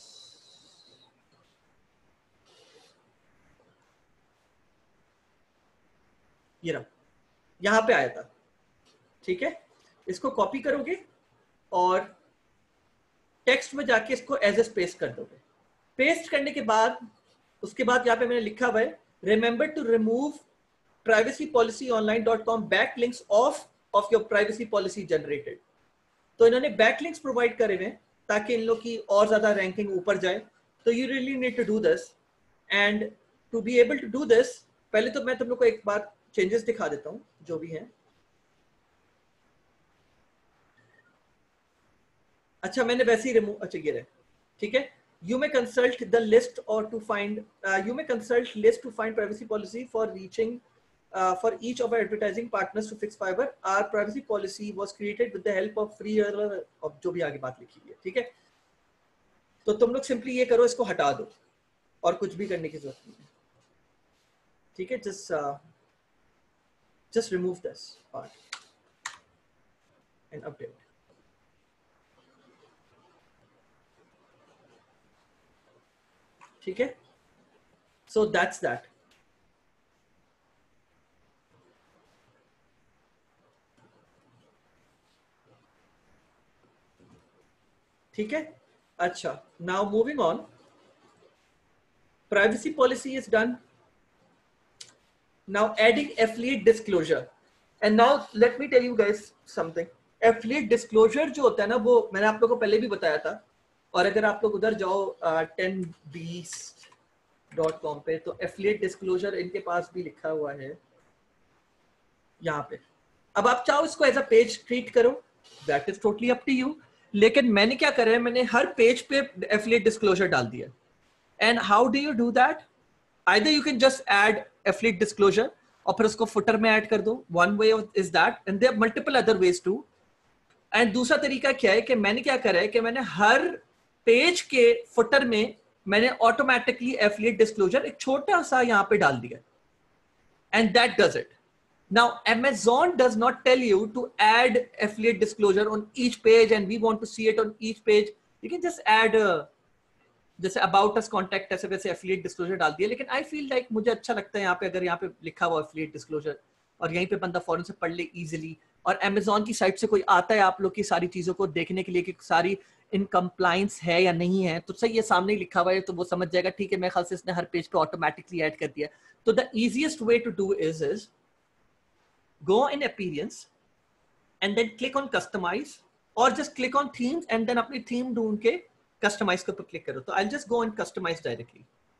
A: ये रहा, यहाँ पे आया था, ठीक है। इसको कॉपी करोगे और टेक्स्ट में जाके इसको एज ए पेस्ट कर दोगे। पेस्ट करने के बाद उसके बाद यहाँ पे मैंने लिखा हुआ है remember to remove privacy policy online dot com back links of of your privacy policy generated. तो इन्होंने बैक लिंक्स प्रोवाइड करे हुए ताकि इन लोग की और ज्यादा रैंकिंग ऊपर जाए। तो you really need to do this, and to be able to do this पहले तो मैं तुम लोग को एक बार चेंजेस दिखा देता हूं जो भी हैं। अच्छा मैंने वैसे ही रिमूव, अच्छा ये रहे, ठीक है। You may consult the list or to find uh, you may consult list to find privacy policy for reaching uh, for each of our advertising partners to fix fiber. Our privacy policy was created with the help of free of जो भी आगे बात लिखी है, ठीक है। तो तुम लोग सिंपली ये करो, इसको हटा दो और कुछ भी करने की जरूरत नहीं है, ठीक है। just uh, just remove this part and update. ठीक है, सो दैट्स दैट। ठीक है, अच्छा now moving on, privacy policy is done. Now adding affiliate disclosure, and now let me tell you guys something. Affiliate disclosure जो होता है ना, वो मैंने आप लोगों को पहले भी बताया था, और अगर आप लोग उधर जाओ टेन बीस्ट डॉट कॉम पे तो एफिलिएट डिस्क्लोजर इनके पास भी लिखा हुआ है यहाँ पे। अब आप चाहो इसको एज अ पेज ट्रीट करो, that is totally up to you, लेकिन मैंने क्या करा है, मैंने हर पेज पे एफिलिएट डिस्क्लोजर डाल दिया। And how do you do that? Either you can just add affiliate disclosure और फिर उसको फुटर में ऐड कर दो, one way is that, and there are multiple other ways too. And दूसरा तरीका क्या है कि मैंने क्या करा है कि मैंने हर पेज के फुटर में मैंने ऑटोमेटिकली एफिलिएट डिस्क्लोजर एक छोटा सा यहां पे डाल दिया, and that does it. Now Amazon does not tell you to add affiliate disclosure on each page and we want to see it on each page. You can just add a, जैसे about us contact ऐसे वैसे affiliate disclosure डाल दिया। लेकिन I feel like मुझे अच्छा लगता है यहाँ पे अगर यहाँ पे लिखा हुआ affiliate disclosure और यहीं पे बंदा फौरन से पढ़ ले easily, और Amazon की साइट से कोई आता है आप लोग की सारी चीजों को देखने के लिए कि सारी इन कंप्लायंस है या नहीं है, तो सही ये सामने लिखा हुआ है तो वो समझ जाएगा ठीक है, मेरे ख्याल से इसने हर पेज पे ऑटोमेटिकली ऐड कर दिया। तो the easiest way to do is is go in appearance and then click on customize, or just click on themes and then अपनी theme ढूंढ के customize के ऊपर click करो। तो I'll just go and customize directly.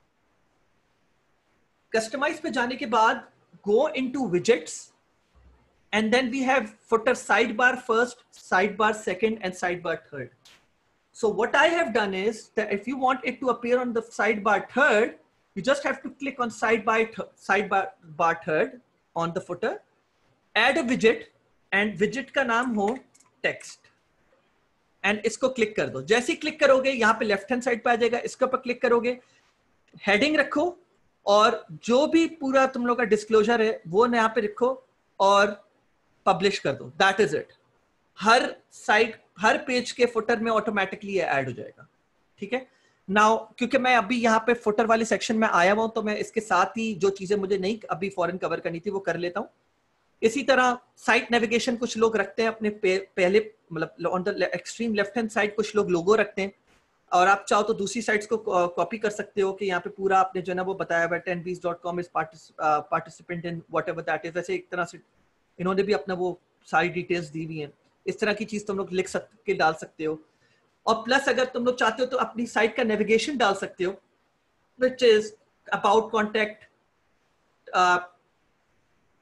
A: Customize पे जाने के बाद go into widgets and then we have footer sidebar first, sidebar second and sidebar third. So what I have done is that if you want it to appear on the sidebar third, you just have to click on sidebar th sidebar bar third on the footer, add a widget and widget का नाम हो text, and इसको click कर दो। जैसे ही click करोगे यहाँ पे लेफ्ट हैंड साइड पे आ जाएगा, इसके ऊपर क्लिक करोगे, हेडिंग रखो और जो भी पूरा तुम लोग का डिस्क्लोजर है वो यहाँ पे रखो और पब्लिश कर दो। That is it. हर साइट हर पेज के फुटर में ऑटोमेटिकली ये ऐड हो जाएगा, ठीक है। नाउ क्योंकि मैं अभी यहाँ पे फुटर वाले सेक्शन में आया हुआ हूं तो मैं इसके साथ ही जो चीजें मुझे नहीं अभी फॉरन कवर करनी थी वो कर लेता हूं। इसी तरह साइट नेविगेशन कुछ लोग रखते हैं अपने पहले, मतलब on the extreme left hand side कुछ लोग लोगो रखते हैं, और आप चाहो तो दूसरी साइट्स को कॉपी कर सकते हो कि यहाँ पे पूरा आपने जो है ना वो बताया हुआ टेन बीस dot com is participant in whatever that is. वैसे एक तरह से इन्होंने भी अपना वो सारी डिटेल्स दी हुई हैं, इस तरह की चीज तुम लोग लिख सकते डाल सकते हो। और प्लस अगर तुम लोग चाहते हो तो अपनी साइट का नेविगेशन डाल सकते हो, विच इज अबाउट कॉन्टैक्ट,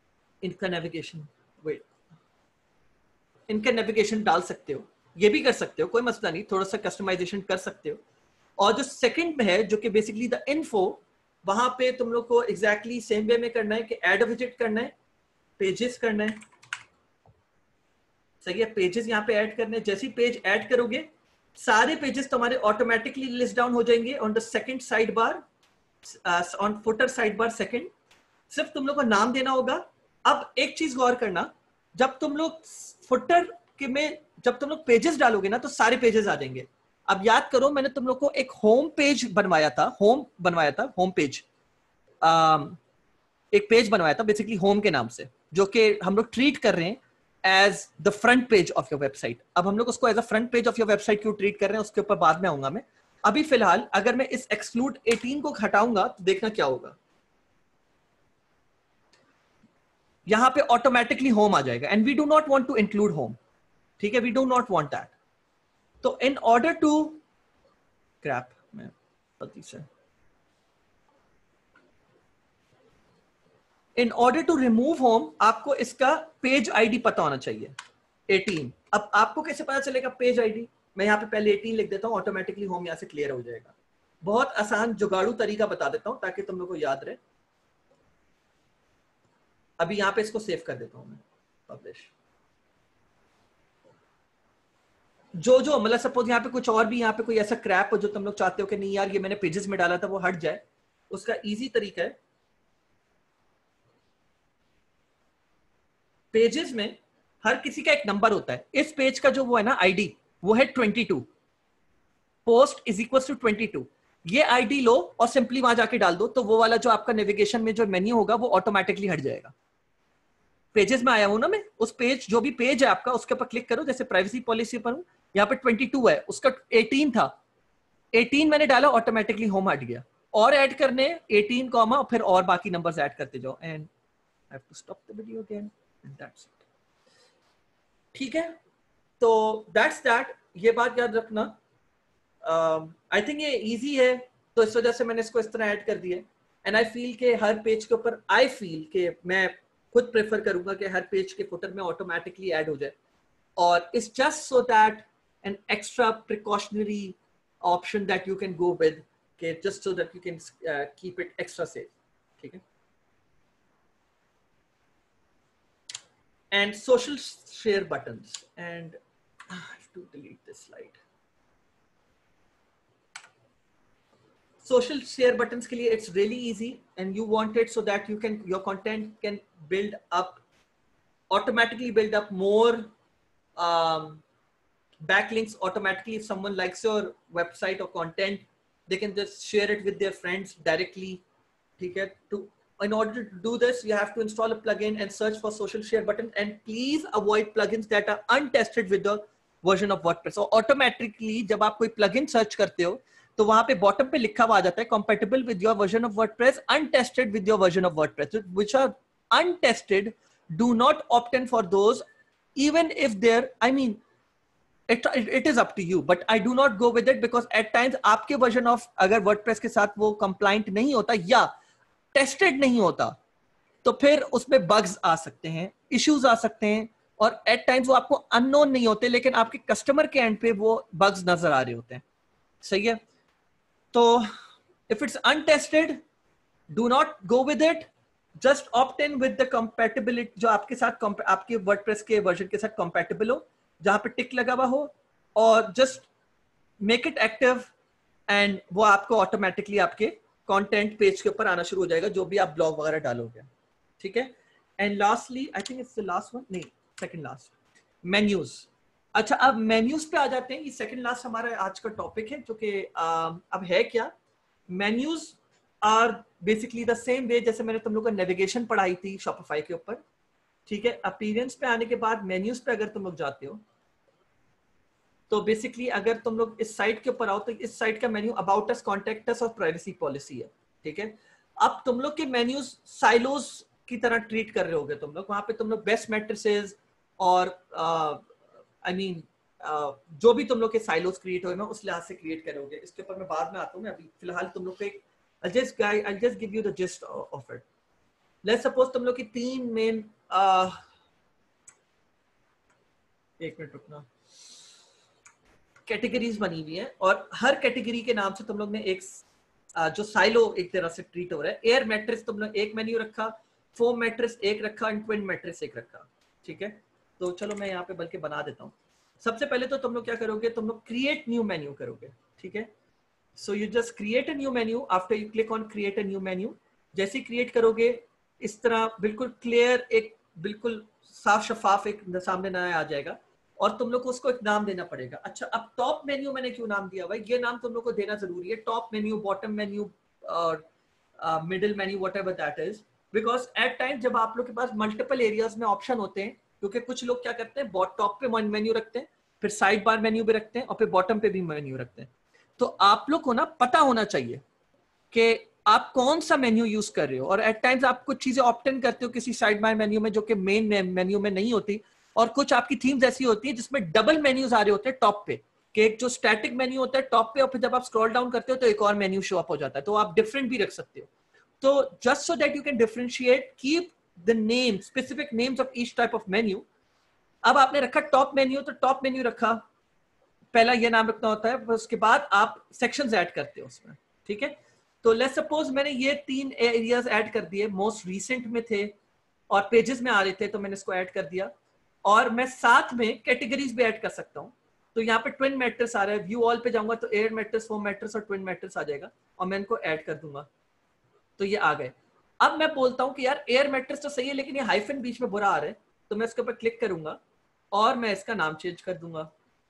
A: इनका नेविगेशन, वेट, इनका नेविगेशन डाल सकते हो, ये भी कर सकते हो, कोई मसला नहीं, थोड़ा सा कस्टमाइजेशन कर सकते हो। और जो सेकंड में है जो कि बेसिकली द इन्फो, वहां पे तुम लोग को एग्जैक्टली सेम वे में करना है कि ऐड अ विजिट करना है, पेजेस करना है, सही है, पेजेस यहाँ पे ऐड करने हैं। जैसे ही पेज ऐड करोगे सारे पेजेस तुम्हारे ऑटोमेटिकली लिस्ट डाउन हो जाएंगे on the second side bar, on footer side bar second. सिर्फ तुम लोग को नाम देना होगा। अब एक चीज गौर करना, जब तुम लोग फुटर के में जब तुम लोग पेजेस डालोगे ना तो सारे पेजेस आ जाएंगे। अब याद करो मैंने तुम लोग को एक होम पेज बनवाया था, होम बनवाया था होम पेज, एक पेज बनवाया था बेसिकली होम के नाम से, जो कि हम लोग ट्रीट कर रहे हैं as the front page of your website. अब हम लोग उसको as a front page of your website क्यों ट्रीट कर रहे हैं उसके ऊपर बाद में आऊंगा मैं। अभी फिलहाल अगर मैं इस एक्सक्लूड अठारह को हटाऊंगा तो देखना क्या होगा, यहां पे ऑटोमेटिकली होम आ जाएगा and we do not want to include home, ठीक है, we do not want that. तो इन ऑर्डर टू क्रैप मैं गलती से in order to remove home आपको इसका पेज आईडी पता होना चाहिए अठारह। अब आपको कैसे पता चलेगा पेज आईडी, मैं यहाँ पे पहले अठारह लिख देता हूँ, ऑटोमेटिकली होम यहाँ से क्लियर हो जाएगा। बहुत आसान जुगाड़ू तरीका बता देता हूँ ताकि तुम लोग को याद रहे। अभी यहाँ पे इसको सेव कर देता हूँ मैं, पब्लिश। जो जो मतलब सपोज यहाँ पे कुछ और भी यहाँ पे कोई ऐसा क्रैप हो जो तुम लोग चाहते हो कि नहीं यार ये मैंने पेजेस में डाला था वो हट जाए, उसका इजी तरीका है, पेजेस में हर किसी का एक नंबर होता है। इस पेज का जो वो है ना आईडी वो है बाईस, पोस्ट इज इक्वल टू बाईस। ये आईडी लो और सिंपली वहां जाके डाल दो तो वो वाला जो आपका नेविगेशन में जो मेन्यू होगा वो ऑटोमेटिकली हट जाएगा। पेजेस में आया हूं ना मैं, उस पेज जो भी पेज है आपका उसके ऊपर क्लिक करो, जैसे प्राइवेसी पॉलिसी पर हूं, यहाँ पे बाईस है, उसका अठारह था, अठारह मैंने डाला ऑटोमेटिकली होम हट गया। और ऐड करने अठारह कॉमा और फिर और बाकी नंबर्स ऐड करते जाओ and I have to stop the video again and that's it. ठीक है, तो दैट्स दैट, ये बात याद रखना। आई uh, थिंक ये इजी है तो इस वजह से मैंने इसको इस तरह ऐड कर दिया। एंड आई फील के हर पेज के ऊपर आई फील के मैं खुद प्रेफर करूंगा कि हर पेज के फुटर में ऑटोमेटिकली ऐड हो जाए, और it's just so that an extra precautionary option that you can go with, के just so that you can keep it extra safe. ठीक है, and social share buttons, and I have to delete this slide. Social share buttons के लिए it's really easy and you want it so that you can, your content can build up, automatically build up more um, backlinks automatically. If someone likes your website or content, they can just share it with their friends directly. ठीक है, to in order to do this you have to install a plugin and search for social share button, and please avoid plugins that are untested with the version of WordPress. So automatically जब आप कोई plugin search करते हो तो वहां पे bottom पे लिखा हुआ आ जाता है compatible with your version of WordPress, untested with your version of WordPress, which are untested. Do not opt in for those, even if they're, I mean it, it is up to you, but I do not go with it because at times आपके version of अगर WordPress के साथ वो compliant नहीं होता या tested नहीं होता तो फिर उसमें बग्स आ सकते हैं, इश्यूज आ सकते हैं, और एट टाइम्स वो आपको अननोन नहीं होते लेकिन आपके कस्टमर के एंड पे वो बग्स नजर आ रहे होते हैं। सही है, तो if it's untested do not go with it, just opt in with the compatibility जो आपके साथ आपके वर्डप्रेस के वर्जन के साथ कंपैटिबल हो, जहां पे टिक लगा हुआ हो, और just make it active and वो आपको ऑटोमेटिकली आपके कंटेंट पेज के ऊपर आना शुरू हो जाएगा जो भी आप ब्लॉग वगैरह डालोगे। ठीक है, and lastly I think it's the last one, नहीं सेकंड लास्ट, मेन्यूज। अच्छा, अब मेन्यूज पे आ जाते हैं, ये सेकंड लास्ट हमारा आज का टॉपिक है जो कि अब है क्या, menus are basically the same way जैसे मैंने तुम लोग को नेविगेशन पढ़ाई थी शॉपिफाई के ऊपर। ठीक है, अपीयरेंस पे आने के बाद मेन्यूज पे अगर तुम लोग जाते हो तो बेसिकली अगर तुम लोग इस साइट के ऊपर आओ तो इस साइट का menu about us, contact us और प्राइवेसी पॉलिसी है। ठीक है, अब तुम लोग के मेन्यूज साइलोज की तरह ट्रीट कर रहे होगे तुम लोग, वहां पे तुम लोग बेस्ट मैट्रिसेस और आई मीन जो भी तुम लोग के साइलोज क्रिएट होंगे उस लिहाज से क्रिएट करोगे। इसके ऊपर मैं बाद में आता हूँ, मैं अभी फिलहाल तुम लोग को एक I'll just guide, I'll just give you the gist of it. Let's suppose तुम लोग की तीन मेन आ, एक मिनट रुकना, कैटेगरीज बनी हुई है और हर कैटेगरी के नाम से तुम लोग ने एक आ, जो साइलो एक तरह से ट्रीट हो रहा है। एयर मैट्रेस तुम लोग एक मेन्यू रखा, फोम मैट्रेस एक रखा, एंड ट्विन मैट्रेस एक रखा। ठीक है, तो चलो मैं यहाँ पे बल्कि बना देता हूँ। सबसे पहले तो तुम लोग क्या करोगे, तुम लोग क्रिएट न्यू मेन्यू करोगे। ठीक है, so you just create a new menu after you click on create a new menu. जैसे ही क्रिएट करोगे इस तरह बिल्कुल क्लियर, एक बिल्कुल साफ शफाफ एक सामने नया आ जाएगा और तुम लोग को उसको एक नाम देना पड़ेगा। अच्छा, अब टॉप मेन्यू मैंने क्यों नाम दिया भाई, ये नाम तुम लोग को देना जरूरी है। टॉप मेन्यू, बॉटम मेन्यू और middle menu, whatever that is, because at time जब आप लोग के पास मल्टीपल एरियाज में ऑप्शन होते हैं, क्योंकि कुछ लोग क्या करते हैं टॉप पे मेन्यू रखते हैं, फिर साइड बार मेन्यू भी रखते हैं और फिर बॉटम पे भी मेन्यू रखते हैं। तो आप लोग को ना पता होना चाहिए कि आप कौन सा मेन्यू यूज कर रहे हो। और एट टाइम्स आप कुछ चीजें ऑप्ट इन करते हो किसी साइड बार मेन्यू में जो कि मेन मेन्यू में नहीं होती, और कुछ आपकी थीम्स ऐसी होती है जिसमें डबल मेन्यूज आ रहे होते हैं टॉप पे, कि एक जो स्टैटिक मेन्यू होता है टॉप पे और फिर जब आप स्क्रॉल डाउन करते हो तो एक और मेन्यू शो अप हो जाता है। तो आप डिफरेंट भी रख सकते हो। तो just so that you can differentiate, keep the name, specific names of each type of menu. अब आपने रखा टॉप मेन्यू, तो टॉप मेन्यू रखा, पहला ये नाम रखना होता है, उसके बाद आप सेक्शंस ऐड करते हो उसमें। ठीक है, तो लेट्स सपोज मैंने ये तीन एरियाज ऐड कर दिए, मोस्ट रीसेंट में थे और पेजेस में आ रहे थे, तो मैंने इसको ऐड कर दिया। और मैं साथ में कैटेगरीज भी ऐड कर सकता हूँ। तो यहाँ पे ट्विन मैट्रेस आ रहा है, व्यू ऑल पे जाऊंगा तो एयर मैट्रेस, फोम मैट्रेस और ट्विन मैट्रेस आ जाएगा और मैं इनको ऐड कर दूंगा, तो ये आ गए। अब मैं बोलता हूँ कि यार एयर मैट्रेस तो सही है लेकिन ये हाइफन बीच में बुरा आ रहा है, तो मैं इसके ऊपर क्लिक करूंगा और मैं इसका नाम चेंज कर दूंगा।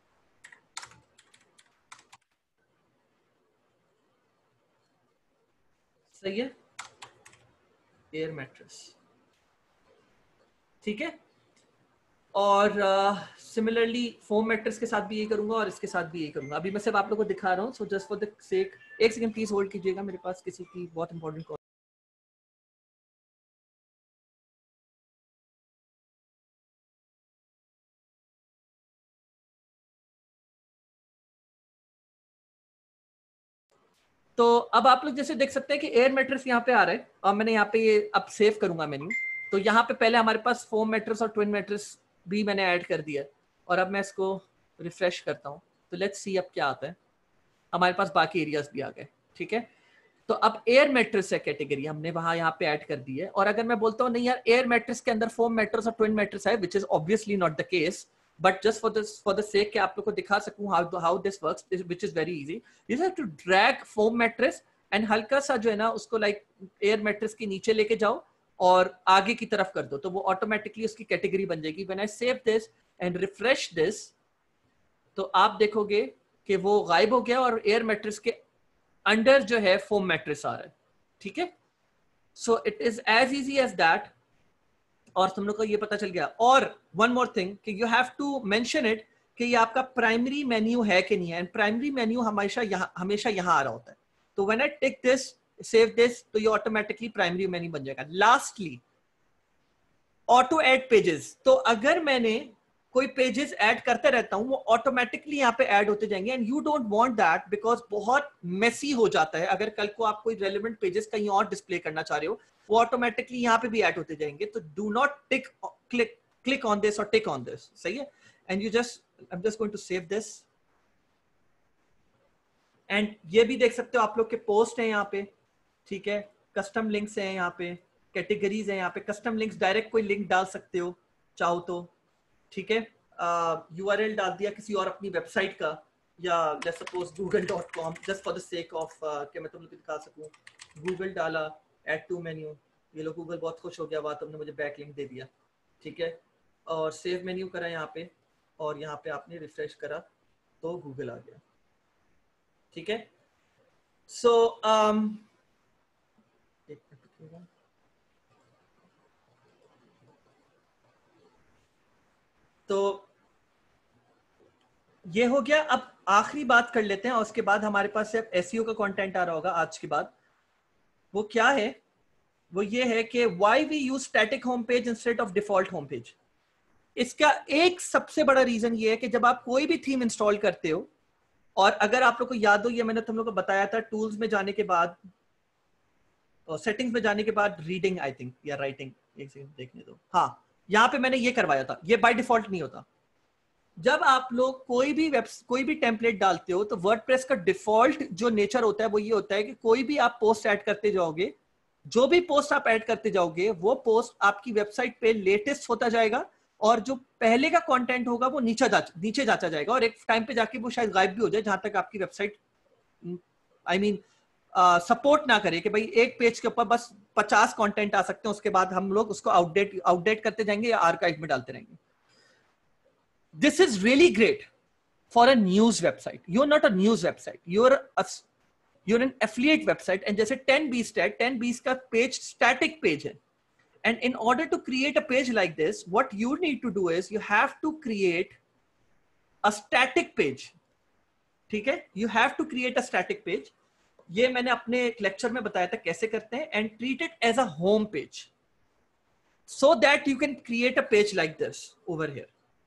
A: सही है, एयर मैट्रेस। ठीक है, और सिमिलरली फोम मैट्रेस के साथ भी यही करूंगा और इसके साथ भी यही करूंगा। अभी मैं सिर्फ आप लोगों को दिखा रहा हूँ, so just for the sake, एक सेकंड प्लीज होल्ड कीजिएगा, मेरे पास किसी की बहुत इंपॉर्टेंट कॉल। तो अब आप लोग जैसे देख सकते हैं कि एयर मैट्रेस यहाँ पे आ रहा है और मैंने यहाँ पे ये अब सेव करूंगा मेन्यू। तो यहाँ पे पहले हमारे पास फोम मैट्रेस और ट्विन मैट्रेस भी मैंने ऐड कर दिया और अब मैं इसको रिफ्रेश करता हूँ, तो लेट्स सी अब क्या आता है। हमारे पास बाकी एरियाज भी आ गए। ठीक है, तो अब एयर मैट्रेस है कैटेगरी, हमने वहां यहाँ पे ऐड कर दी है। और अगर मैं बोलता हूँ नहीं यार एयर मैट्रेस के अंदर फोम मैट्रेस और ट्विन मैट्रेस है, which is obviously not the case, but just for this for the sake कि आप लोग को दिखा सकूं how how this works, which is very easy. You have to drag foam mattress and हल्का सा जो है ना उसको लाइक एयर मैट्रेस के नीचे लेके जाओ और आगे की तरफ कर दो, तो वो ऑटोमेटिकली उसकी कैटेगरी बन जाएगी। When I save this and refresh this, तो आप देखोगे कि वो गायब हो गया और एयर मैट्रेस के अंडर जो है फोम मैट्रेस आ रहा है। ठीक है, so it is as easy as that, और तुम लोग को ये पता चल गया। और वन मोर थिंग कि you have to mention it कि ये आपका प्राइमरी मेन्यू है कि नहीं है, एंड प्राइमरी मेन्यू हमेशा यहाँ हमेशा यहाँ आ रहा होता है। तो when I take this, save this, तो ये ऑटोमेटिकली प्राइमरी मेन्यू बन जाएगा। लास्टली ऑटो ऐड पेजेस, तो अगर मैंने कोई पेजेस ऐड करते रहता हूं वो ऑटोमेटिकली यहाँ पे ऐड होते जाएंगे, and you don't want that because बहुत मेसी हो जाता है। अगर कल को आप कोई रेलेवेंट पेजेस कहीं और डिस्प्ले करना चाह रहे हो, वो ऑटोमेटिकली यहाँ पे भी ऐड होते जाएंगे। तो do not tick click click on this और टिक ऑन दिस, सही है। And you just, I am just going to save this, and ये भी देख सकते हो आप लोग के पोस्ट है यहाँ पे। ठीक है, कस्टम लिंक्स है यहाँ पे, कैटेगरीज है यहाँ पे, कस्टम लिंक्स डायरेक्ट कोई लिंक डाल सकते हो चाहो तो। ठीक है, यूआरएल डाल दिया किसी और अपनी वेबसाइट का, या let's suppose Google dot com, just for the sake of कि मैं तुम लोग को दिखा सकूं। गूगल डाला, ऐड टू मेन्यू, ये लो गूगल बहुत खुश हो गया, बात तुमने मुझे बैक लिंक दे दिया। ठीक है, और सेव मेन्यू करा यहाँ पे, और यहाँ पे आपने रिफ्रेश करा तो गूगल आ गया। ठीक है, सो so, um, तो ये हो गया। अब आखिरी बात कर लेते हैं और उसके बाद हमारे पास सिर्फ एसईओ का कंटेंट आ रहा होगा आज के बाद। वो क्या है, वो ये है कि why we use static home page instead of default home page. इसका एक सबसे बड़ा रीजन ये है कि जब आप कोई भी थीम इंस्टॉल करते हो, और अगर आप लोग को याद हो, ये मैंने तुम लोग को बताया था, टूल्स में जाने के बाद और सेटिंग्स में जाने के बाद रीडिंग आई थिंक या राइटिंग, एक सेकंड देखने दो, हाँ यहां पे मैंने ये करवाया था, ये बाय डिफॉल्ट नहीं होता। जब आप लोग कोई भी वेब कोई भी टेम्पलेट डालते हो तो वर्डप्रेस का डिफॉल्ट जो नेचर होता है वो ये होता है कि कोई भी आप पोस्ट ऐड करते जाओगे, जो भी पोस्ट आप ऐड करते जाओगे वो पोस्ट आपकी वेबसाइट पे लेटेस्ट होता जाएगा, और जो पहले का कंटेंट होगा वो नीचे जा नीचे जाता जाएगा, और एक टाइम पे जाके वो शायद गायब भी हो जाए, जहां तक आपकी वेबसाइट आई मीन सपोर्ट ना करे कि भाई एक पेज के ऊपर बस पचास कंटेंट आ सकते हैं, उसके बाद हम लोग उसको आउटडेट आउटडेट करते जाएंगे या आर्काइव में डालते रहेंगे। This is really great for a news website. You're not a news website. You're a you're an affiliate website. And जैसे ten B stat, ten B का page static page है. And in order to create a page like this, what you need to do is you have to create a static page. ठीक है? You have to create a static page. ये मैंने अपने lecture में बताया था कैसे करते हैं, and treat it as a home page, so that you can create a page like this over here.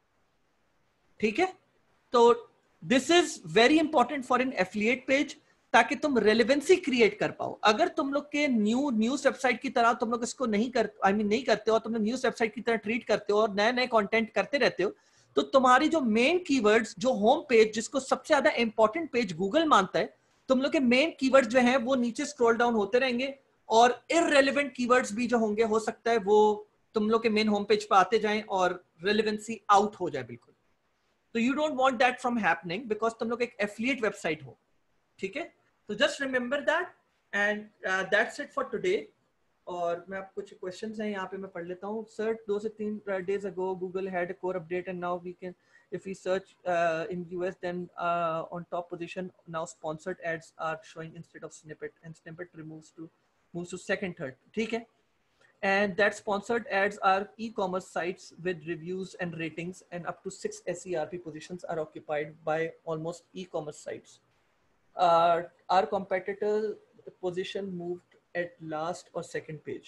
A: ठीक है? तो this is very important for an affiliate page, ताकि तुम रेलेवेंसी क्रिएट कर पाओ। अगर तुम लोग के न्यू न्यूज वेबसाइट की तरह तुम लोग इसको नहीं कर आई I मीन mean, नहीं करते हो, तुम लोग न्यूज वेबसाइट की तरह ट्रीट करते हो और नए नए कंटेंट करते रहते हो, तो तुम्हारी जो मेन कीवर्ड्स, जो होम पेज जिसको सबसे ज्यादा इंपॉर्टेंट पेज गूगल मानता है, तुम लोग के मेन कीवर्ड्स जो हैं वो नीचे स्क्रॉल डाउन होते रहेंगे, और इररेलेवेंट कीवर्ड्स भी जो होंगे हो सकता है वो तुम लोग के मेन होम पेज पर आते जाएं और रेलेवेंसी आउट हो जाए बिल्कुल। तो you don't want that from happening, because तुम लोग एक एफिलिएट वेबसाइट हो। ठीक है? तो just remember that, and that's it for today. और मैं आप कुछ क्वेश्चंस हैं यहाँ पे मैं पढ़ लेता हूँ। सर, दो से तीन days ago Google had a core update and now we can if we search uh, in U S then uh, on top position now sponsored ads are showing instead of snippet, and snippet removes to moves to second, third. ठीक है? And that sponsored ads are e-commerce sites with reviews and ratings, and up to six S E R P positions are occupied by almost e-commerce sites. Uh, our competitor position moved at last or second page.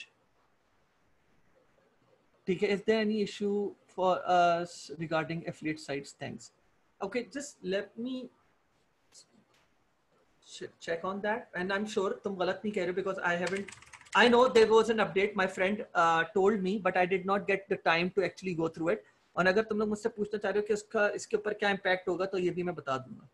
A: Okay, is there any issue for us regarding affiliate sites? Thanks. Okay, just let me check on that, and I'm sure तुम गलत नहीं कह रहे, because I haven't I know there was an update my friend uh, told me, but I did not get the time to actually go through it. और अगर तुम लोग मुझसे पूछना चाह रहे हो कि इसका इसके ऊपर क्या इम्पैक्ट होगा, तो ये भी मैं बता दूंगा।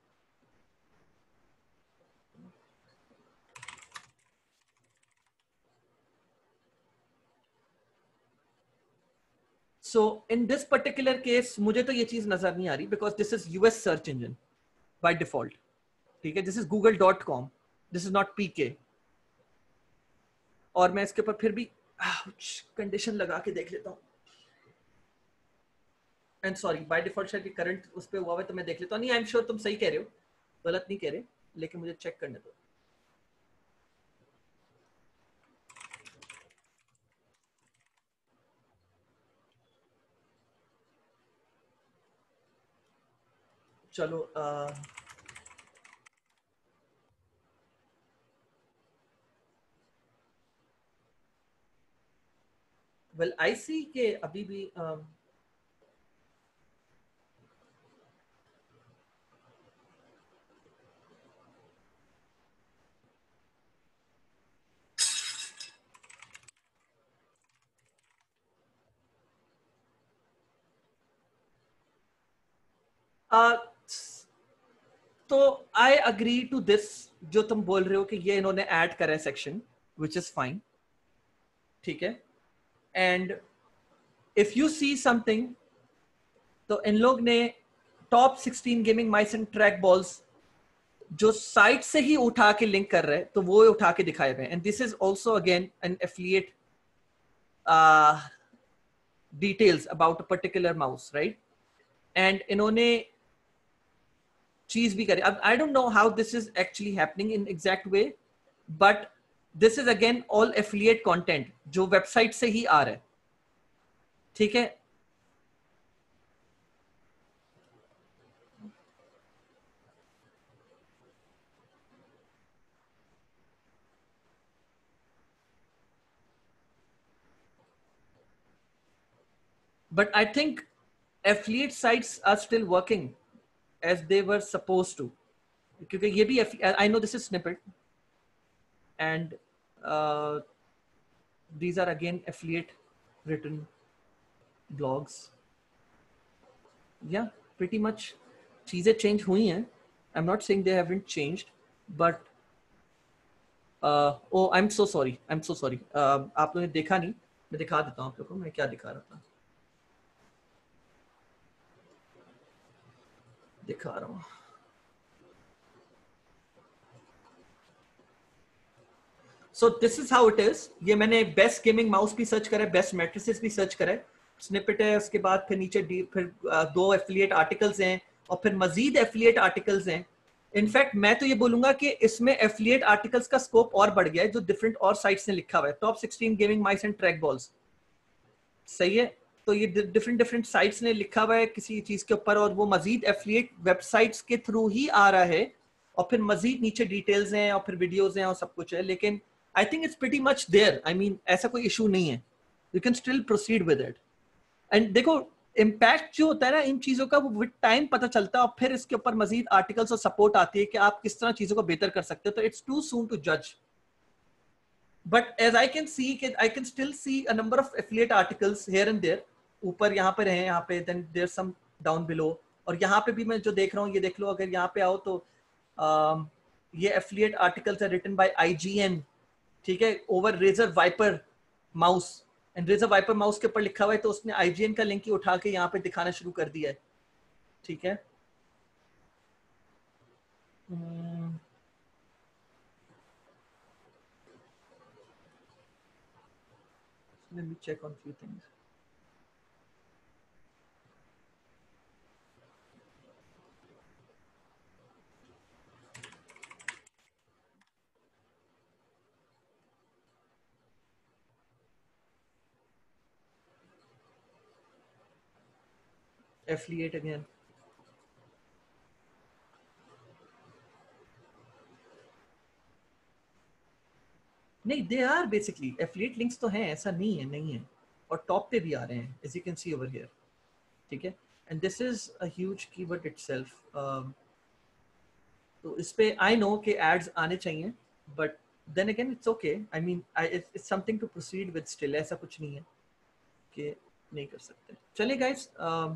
A: So in this particular case मुझे तो ये चीज नजर नहीं आ रही, because this is U S search engine by default. ठीक है? This is google dot com. This is not P K. और मैं इसके ऊपर फिर भी कंडीशन लगा के देख लेता हूँ। एंड सॉरी, बाय डिफॉल्ट शायद करंट उस पे हुआ है, तो मैं देख लेता हूँ। नहीं, आई एम श्योर तुम सही कह रहे हो, गलत नहीं कह रहे, लेकिन मुझे चेक करने दो। चलो, आ, वेल आई सी के अभी भी uh, uh, तो आई अग्री टू दिस, जो तुम बोल रहे हो कि ये इन्होंने ऐड करा है सेक्शन, विच इज फाइन। ठीक है? And if you see something, तो इन लोग ने top sixteen gaming mice and track balls जो साइट से ही उठा के लिंक कर रहे हैं, तो वो उठा के दिखाए हुए। And this is also again an affiliate details about a particular mouse, right? And इन्होंने चीज भी करी। अब I don't know how this is actually happening in exact way, but this is again all affiliate content जो website से ही आ रहा है। ठीक है? But I think affiliate sites are still working as they were supposed to. क्योंकि ये भी, I know this is snippet, and uh, these are again affiliate written blogs, yeah, pretty much चीजें change हुई हैं. I'm not saying they haven't changed, but uh, oh, I'm so sorry. I'm so sorry. Uh, आप लोगों ने देखा नहीं, मैं दिखा देता हूँ आप लोगों को मैं क्या दिखा रहा था. दिखा रहा हूँ. So this is how it is. ये मैंने best gaming mouse भी सर्च करा है, best matrices भी सर्च करा है, snippet है, उसके बाद फिर नीचे फिर दो affiliate articles हैं और फिर मजीद affiliate articles हैं. इनफैक्ट मैं तो ये बोलूंगा कि इसमें affiliate articles का स्कोप और बढ़ गया है जो different और sites ने लिखा हुआ है. Top sixteen gaming mice and trackballs. सही है. तो ये डिफरेंट डिफरेंट साइट्स ने लिखा हुआ है किसी चीज के ऊपर और वो मजीद एफिलिएट वेबसाइट्स के थ्रू ही आ रहा है और फिर मजीद नीचे डिटेल्स हैं और फिर वीडियोस हैं और सब कुछ है. लेकिन I think it's pretty much there. I mean ऐसा कोई इशू नहीं है. You can still proceed with it. And देखो इम्पैक्ट जो होता है ना इन चीजों का वो विद टाइम पता चलता है और फिर इसके ऊपर मजीद आर्टिकल्स और सपोर्ट आती है कि आप किस तरह चीजों को बेहतर कर सकते हो. तो इट्स टू सून टू जज. But as I can see, I can still see a number of affiliate articles here and there. ऊपर यहाँ पर हैं, यहाँ पे then there's some down below. और यहाँ पे भी मैं जो देख रहा हूँ ये देख लो. अगर यहाँ पे आओ तो um, ये affiliate articles are written by I G N. ठीक है, over Razer Viper mouse. And Razer Viper mouse के ऊपर लिखा हुआ है तो उसने I G N का लिंक ही उठा के यहाँ पे दिखाना शुरू कर दिया है. ठीक है. hmm. Let me check on few things. Affiliate again. नहीं, they are basically affiliate links तो हैं, ऐसा नहीं है नहीं है और टॉप पे भी आ रहे हैं as you can see over here. ठीक है. And this is a huge keyword itself. um, तो इस पे I know कि ads आने चाहिए but then again it's okay. I mean I, it's, it's something to proceed with still. ऐसा कुछ नहीं है कि नहीं कर सकते. चलिए guys, um,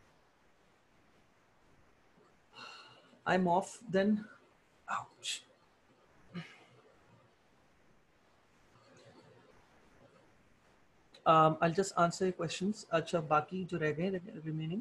A: I'm off then. Ouch. Um, I'll just answer your questions. अच्छा बाकी जो रह गए remaining.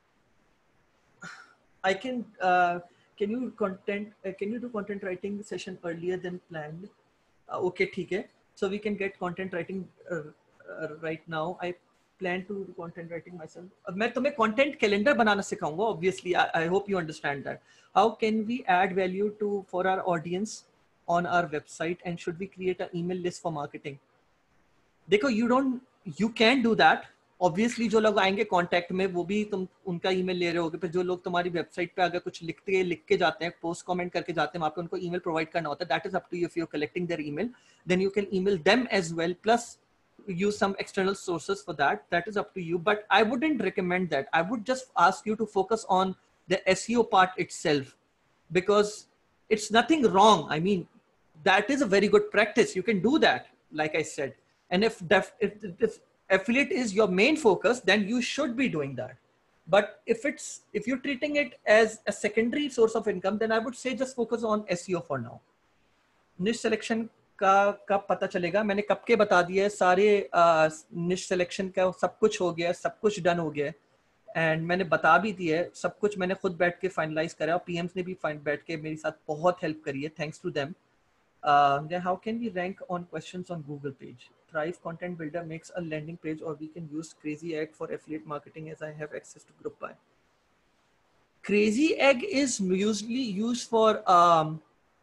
A: I can uh, can you content uh, can you do content writing session earlier than planned? Uh, okay, ठीक है. So we can get content writing uh, uh, right now. I plan to do content writing myself. अब मैं तुम्हें content calendar बनाना सिखाऊंगा. Obviously, I, I hope you understand that. How can we add value to for our audience on our website, and should we create an email list for marketing? देखो, you don't you can do that. Obviously जो लोग आएंगे contact में वो भी तुम उनका email ले रहे होगे. फिर जो लोग तुम्हारी वेबसाइट पे अगर कुछ लिखते लिख के जाते हैं, पोस्ट कमेंट करके जाते हैं, वहां पे उनको ईमेल प्रोवाइड करना होता है. That is up to you. If you are collecting their email then you can email them as well, plus use some external sources for that. That is up to you, but I wouldn't recommend that. I would just ask you to focus on the S E O part itself, because it's nothing wrong. I mean, that is a very good practice. You can do that, like I said. And if, def, if, if affiliate is your main focus, then you should be doing that. But if it's if you're treating it as a secondary source of income, then I would say just focus on S E O for now. Niche selection का कब पता चलेगा? मैंने कब के बता दिया है सारे. निश सिलेक्शन का सब कुछ हो गया, सब कुछ डन हो गया एंड मैंने बता भी दिया है. सब कुछ मैंने खुद बैठ के फाइनलाइज करा और पीएम्स ने भी बैठ के मेरे साथ बहुत हेल्प करी है. Thanks to them. How can we rank on questions on Google page? Thrive Content Builder makes a landing page, or we can use Crazy Egg for affiliate marketing as I have access to GroupBuy. Crazy Egg is usually used for um,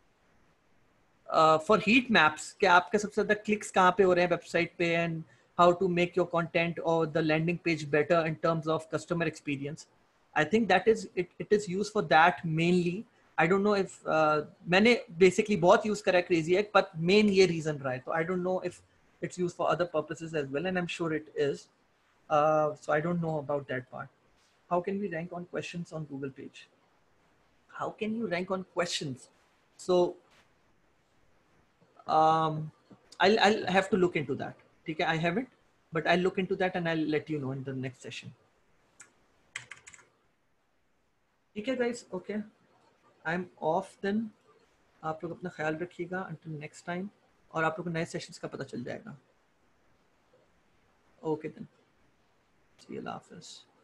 A: uh, for heat maps. कि आपके सबसे ज़्यादा clicks कहाँ पे हो रहे हैं website पे, and how to make your content or the landing page better in terms of customer experience. I think that is it. It is used for that mainly. I don't know if uh, मैंने basically बहुत use करा है Crazy Egg, but main ये reason रहा है. So I don't know if it's used for other purposes as well, and I'm sure it is. Uh, so I don't know about that part. How can we rank on questions on Google page? How can you rank on questions? So um, I'll, I'll have to look into that. Okay, I haven't. but I'll look into that and I'll let you know in the next session. ठीक है guys, okay, I'm off then. आप लोग अपना ख्याल रखिएगा until next time, और आप लोग को नए सेशंस का पता चल जाएगा. Okay then, see you, Allah Hafiz.